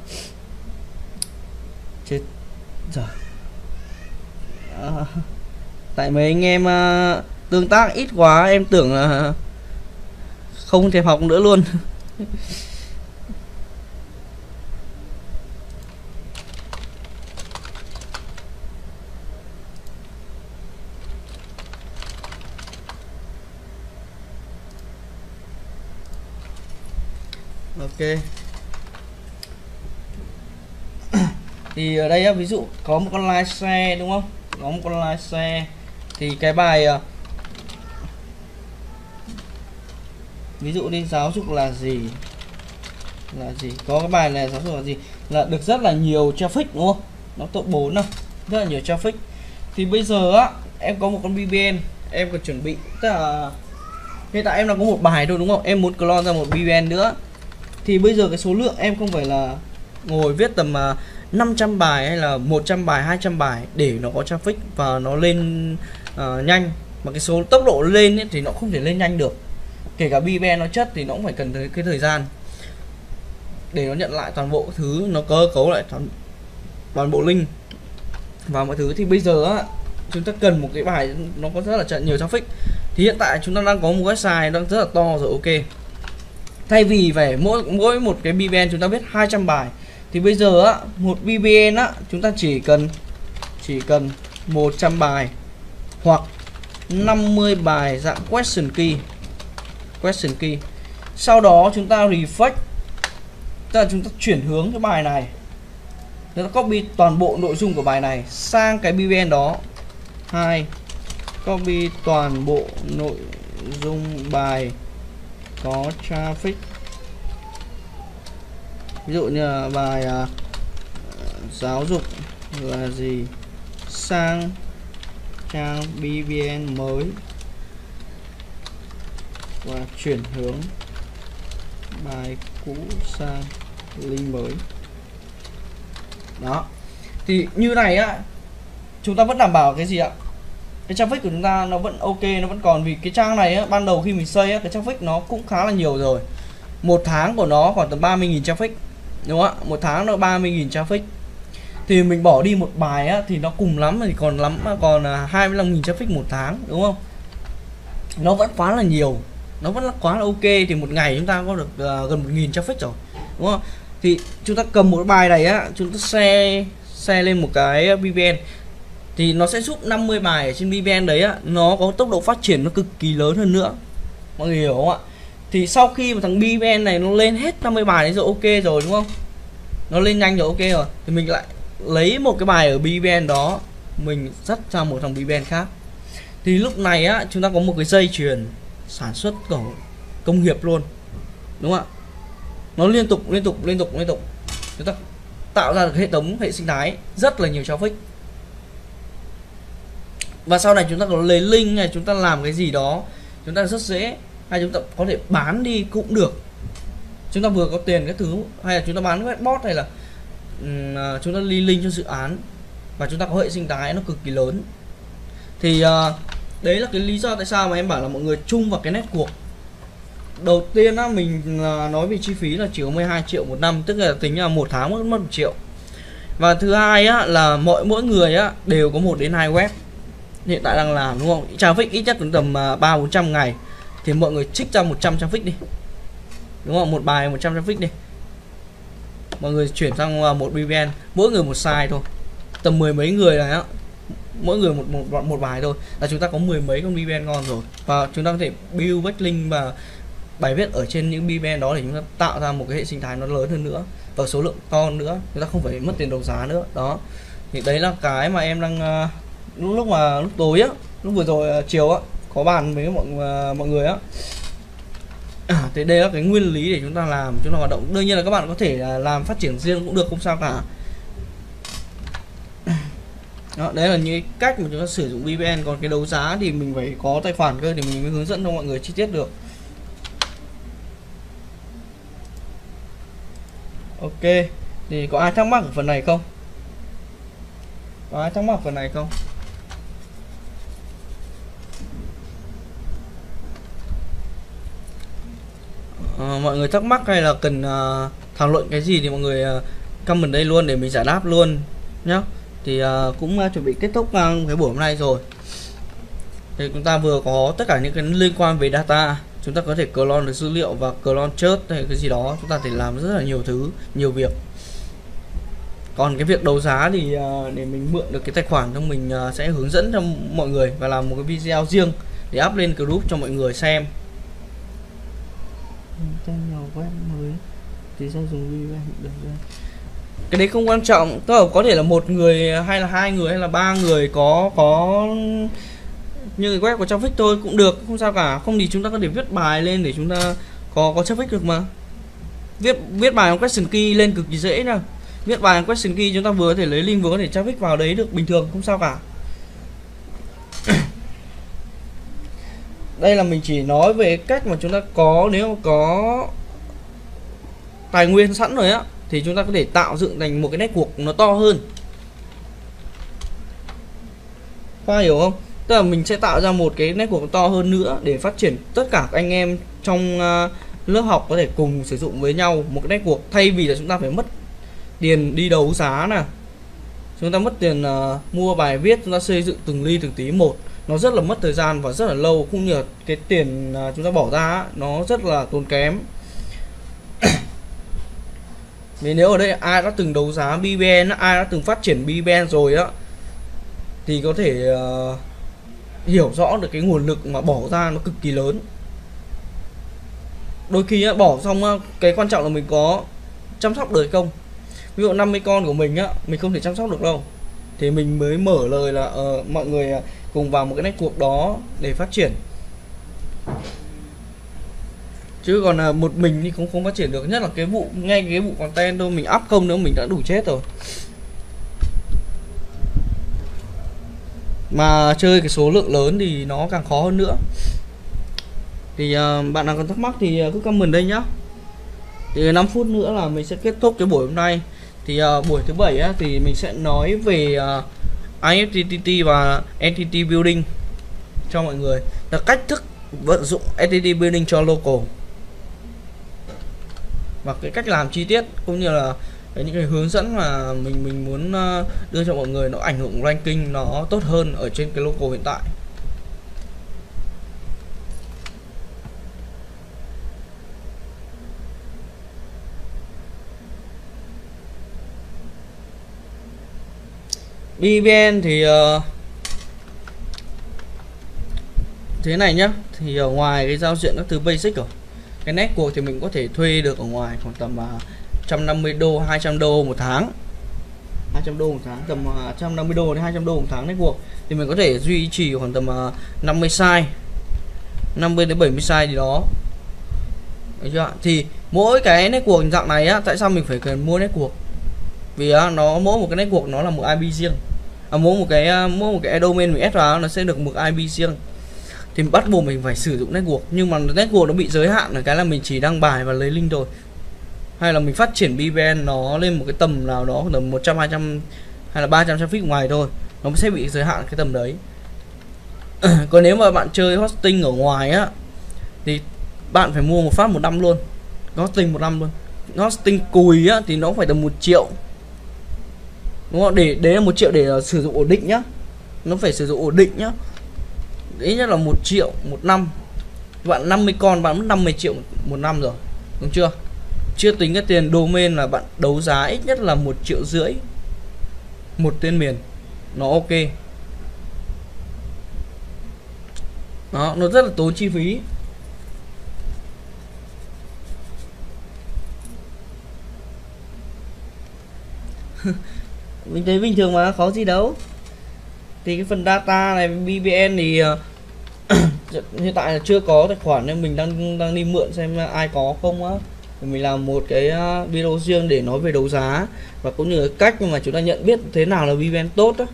Chết giờ. À, tại mấy anh em uh, tương tác ít quá, em tưởng là uh, không thể học nữa luôn. Ok. Thì ở đây ví dụ có một con live share đúng không? Có một con live share thì cái bài ví dụ đi giáo dục là gì? Là gì? Có cái bài này giáo dục là gì? Là được rất là nhiều traffic đúng không? Nó top bốn đâu. Rất là nhiều traffic. Thì bây giờ á, em có một con vê pê en, em còn chuẩn bị, tức là hiện tại em đang có một bài thôi đúng không? Em muốn clone ra một vê pê en nữa. Thì bây giờ cái số lượng em không phải là ngồi viết tầm uh, năm trăm bài hay là một trăm bài, hai trăm bài để nó có traffic và nó lên uh, nhanh, mà cái số tốc độ lên ấy, thì nó không thể lên nhanh được. Kể cả vê pê en nó chất thì nó cũng phải cần tới cái thời gian để nó nhận lại toàn bộ thứ, nó cơ cấu lại toàn, toàn bộ link và mọi thứ. Thì bây giờ á, chúng ta cần một cái bài nó có rất là nhiều traffic. Thì hiện tại chúng ta đang có một website đang rất là to rồi, ok. Thay vì phải mỗi mỗi một cái vê pê en chúng ta viết hai trăm bài, thì bây giờ á, một vê pê en á, chúng ta chỉ cần chỉ cần một trăm bài hoặc năm mươi bài dạng question key. Question key. Sau đó chúng ta refresh, tức là chúng ta chuyển hướng cái bài này, chúng ta copy toàn bộ nội dung của bài này sang cái vê pê en đó. Hai, copy toàn bộ nội dung bài có traffic, ví dụ như là bài uh, giáo dục là gì, sang trang vê pê en mới và chuyển hướng bài cũ sang link mới. Đó, thì như này á, chúng ta vẫn đảm bảo cái gì ạ? Cái traffic của chúng ta nó vẫn ok, nó vẫn còn, vì cái trang này á, ban đầu khi mình xây á, cái traffic nó cũng khá là nhiều rồi. Một tháng của nó khoảng tầm ba mươi nghìn traffic, đúng không ạ? Một tháng nó ba mươi nghìn traffic. Thì mình bỏ đi một bài á, thì nó cùng lắm thì còn lắm còn hai mươi lăm nghìn traffic một tháng, đúng không? Nó vẫn quá là nhiều, nó vẫn là quá là ok. Thì một ngày chúng ta có được uh, gần một nghìn traffic rồi, đúng không? Thì chúng ta cầm một bài này á, chúng ta share share lên một cái vê pê en, thì nó sẽ giúp năm mươi bài ở trên vê pê en đấy á, nó có tốc độ phát triển nó cực kỳ lớn hơn nữa. Mọi người hiểu không ạ? Thì sau khi mà thằng vê pê en này nó lên hết năm mươi bài đấy rồi, ok rồi đúng không? Nó lên nhanh rồi, ok rồi. Thì mình lại lấy một cái bài ở vê pê en đó, mình dắt sang một thằng vê pê en khác. Thì lúc này á chúng ta có một cái dây chuyền sản xuất của công nghiệp luôn, đúng không ạ? Nó liên tục liên tục liên tục liên tục chúng ta tạo ra được hệ thống hệ sinh thái rất là nhiều traffic. Và sau này chúng ta có lấy link này, chúng ta làm cái gì đó chúng ta rất dễ, hay chúng ta có thể bán đi cũng được. Chúng ta vừa có tiền cái thứ, hay là chúng ta bán webbot, hay là um, chúng ta ly link cho dự án, và chúng ta có hệ sinh thái nó cực kỳ lớn. Thì uh, đấy là cái lý do tại sao mà em bảo là mọi người chung vào cái network. Đầu tiên á, mình uh, nói về chi phí là chỉ có mười hai triệu một năm, tức là tính là một tháng mất mất một triệu. Và thứ hai á là mỗi mỗi người á đều có một đến hai web hiện tại đang làm, đúng không? Traffic ít nhất cũng tầm ba bốn trăm ngày, thì mọi người trích ra một trăm traffic đi, đúng không? Một bài một trăm traffic đi, mọi người chuyển sang một bê vê en, mỗi người một site thôi, tầm mười mấy người này á, mỗi người một một một bài thôi là chúng ta có mười mấy con bê vê en ngon rồi. Và chúng ta có thể build backlink và bài viết ở trên những bê vê en đó để chúng ta tạo ra một cái hệ sinh thái nó lớn hơn nữa và số lượng to nữa, chúng ta không phải mất tiền đấu giá nữa. Đó thì đấy là cái mà em đang uh, lúc lúc mà lúc tối á, lúc vừa rồi uh, chiều á có bàn với mọi uh, mọi người á. À, thì đây là cái nguyên lý để chúng ta làm, chúng ta hoạt động. Đương nhiên là các bạn có thể uh, làm phát triển riêng cũng được, không sao cả. Đó, đấy là những cách mà chúng ta sử dụng bê vê en. Còn cái đấu giá thì mình phải có tài khoản cơ thì mình mới hướng dẫn cho mọi người chi tiết được. Ok, thì có ai thắc mắc ở phần này không? Có ai thắc mắc ở phần này không? À, mọi người thắc mắc hay là cần uh, thảo luận cái gì thì mọi người uh, comment đây luôn để mình giải đáp luôn nhá. Thì uh, cũng uh, chuẩn bị kết thúc uh, cái buổi hôm nay rồi. Thì chúng ta vừa có tất cả những cái liên quan về data, chúng ta có thể clone được dữ liệu và clone chart hay cái gì đó, chúng ta thể làm rất là nhiều thứ, nhiều việc. Còn cái việc đấu giá thì uh, để mình mượn được cái tài khoản cho mình uh, sẽ hướng dẫn cho mọi người và làm một cái video riêng để up lên group cho mọi người xem. Cái đấy không quan trọng, tức là có thể là một người hay là hai người hay là ba người có có như cái web của traffic thôi cũng được, không sao cả. Không thì chúng ta có thể viết bài lên để chúng ta có có traffic được mà. Viết viết bài bằng question key lên cực kỳ dễ nè. Viết bài bằng question key chúng ta vừa có thể lấy link vừa có thể traffic vào đấy được bình thường, không sao cả. Đây là mình chỉ nói về cách mà chúng ta có, nếu có tài nguyên sẵn rồi á thì chúng ta có thể tạo dựng thành một cái network nó to hơn. Các bạn hiểu không? Tức là mình sẽ tạo ra một cái network to hơn nữa để phát triển tất cả các anh em trong uh, lớp học có thể cùng sử dụng với nhau một cái network, thay vì là chúng ta phải mất tiền đi đấu giá nè, chúng ta mất tiền uh, mua bài viết, chúng ta xây dựng từng ly từng tí một, nó rất là mất thời gian và rất là lâu, cũng như là cái tiền uh, chúng ta bỏ ra nó rất là tốn kém. Vì nếu ở đây ai đã từng đấu giá bê vê en, ai đã từng phát triển bê vê en rồi á thì có thể uh, hiểu rõ được cái nguồn lực mà bỏ ra nó cực kỳ lớn. Đôi khi á, bỏ xong á, cái quan trọng là mình có chăm sóc được không. Ví dụ năm mươi con của mình á, mình không thể chăm sóc được đâu, thì mình mới mở lời là uh, mọi người cùng vào một cái network đó để phát triển. Chứ còn là một mình thì cũng không phát triển được. Nhất là cái vụ, ngay cái vụ content thôi, mình up không nữa mình đã đủ chết rồi. Mà chơi cái số lượng lớn thì nó càng khó hơn nữa. Thì uh, bạn nào còn thắc mắc thì uh, cứ comment đây nhá. Thì năm phút nữa là mình sẽ kết thúc cái buổi hôm nay. Thì uh, buổi thứ bảy á, thì mình sẽ nói về uh, i ép tê tê và Entity Building cho mọi người, là cách thức vận dụng Entity Building cho local và cái cách làm chi tiết, cũng như là những cái hướng dẫn mà mình mình muốn đưa cho mọi người nó ảnh hưởng ranking nó tốt hơn ở trên cái local hiện tại. bê vê en thì uh, thế này nhá, thì ở ngoài cái giao diện các thứ basic rồi, cái network thì mình có thể thuê được ở ngoài khoảng tầm uh, một trăm năm mươi đô, hai trăm đô một tháng. hai trăm đô một tháng, tầm uh, một trăm năm mươi đô đến hai trăm đô một tháng network, thì mình có thể duy trì khoảng tầm uh, năm mươi site, năm mươi đến bảy mươi site gì đó. Được chưa? Thì mỗi cái network dạng này á, tại sao mình phải cần mua network? Vì á, nó mỗi một cái network nó là một i pê riêng. À, mỗi một cái mỗi một cái domain mình ép vào nó sẽ được một i pê riêng. Thì bắt buộc mình phải sử dụng network, nhưng mà network nó bị giới hạn ở cái là mình chỉ đăng bài và lấy link thôi. Hay là mình phát triển vê pê en nó lên một cái tầm nào đó tầm một trăm, hai trăm hay là ba trăm traffic ngoài thôi, nó sẽ bị giới hạn cái tầm đấy. Còn nếu mà bạn chơi hosting ở ngoài á thì bạn phải mua một phát một năm luôn, hosting một năm luôn. Hosting cùi á thì nó phải tầm một triệu, đúng không? Để đấy là một triệu để uh, sử dụng ổn định nhá, nó phải sử dụng ổn định nhá, ít nhất là một triệu một năm. Bạn năm mươi con bạn mất năm mươi triệu một năm rồi, đúng chưa? Chưa tính cái tiền domain là bạn đấu giá ít nhất là một triệu rưỡi một tên miền, nó ok. Đó, nó rất là tốn chi phí. Mình thấy bình thường mà, khó gì đâu. Thì cái phần data này vê pê en thì uh, hiện tại là chưa có tài khoản nên mình đang đang đi mượn xem ai có không á. Mình làm một cái video riêng để nói về đấu giá và cũng như cách mà chúng ta nhận biết thế nào là vê pê en tốt đó.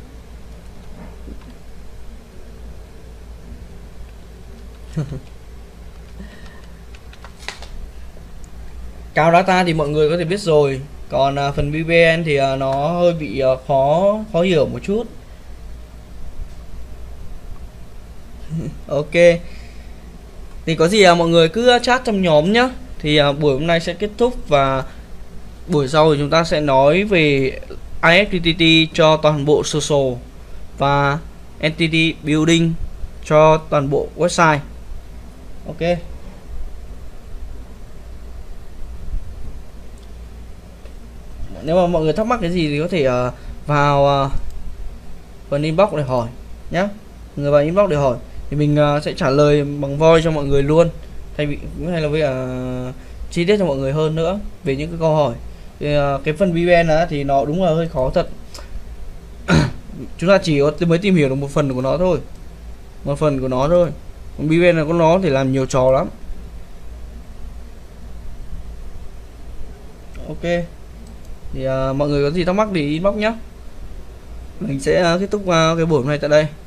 Cao data thì mọi người có thể biết rồi, còn uh, phần vê pê en thì uh, nó hơi bị uh, khó khó hiểu một chút. Ok, thì có gì uh, mọi người cứ chat trong nhóm nhá. Thì uh, buổi hôm nay sẽ kết thúc và buổi sau thì chúng ta sẽ nói về i ét tê tê tê cho toàn bộ social và entity building cho toàn bộ website. Ok. Nếu mà mọi người thắc mắc cái gì thì có thể uh, vào uh, phần inbox để hỏi nhé. Người vào inbox để hỏi thì mình uh, sẽ trả lời bằng voice cho mọi người luôn, thay vì hay là với uh, chi tiết cho mọi người hơn nữa về những cái câu hỏi. Thì, uh, cái phần vê pê en thì nó đúng là hơi khó thật. Chúng ta chỉ có mới tìm hiểu được một phần của nó thôi, một phần của nó thôi. Còn vê pê en là con nó thì làm nhiều trò lắm. Ok, thì uh, mọi người có gì thắc mắc thì inbox nhé. Mình sẽ uh, kết thúc uh, cái buổi hôm nay tại đây.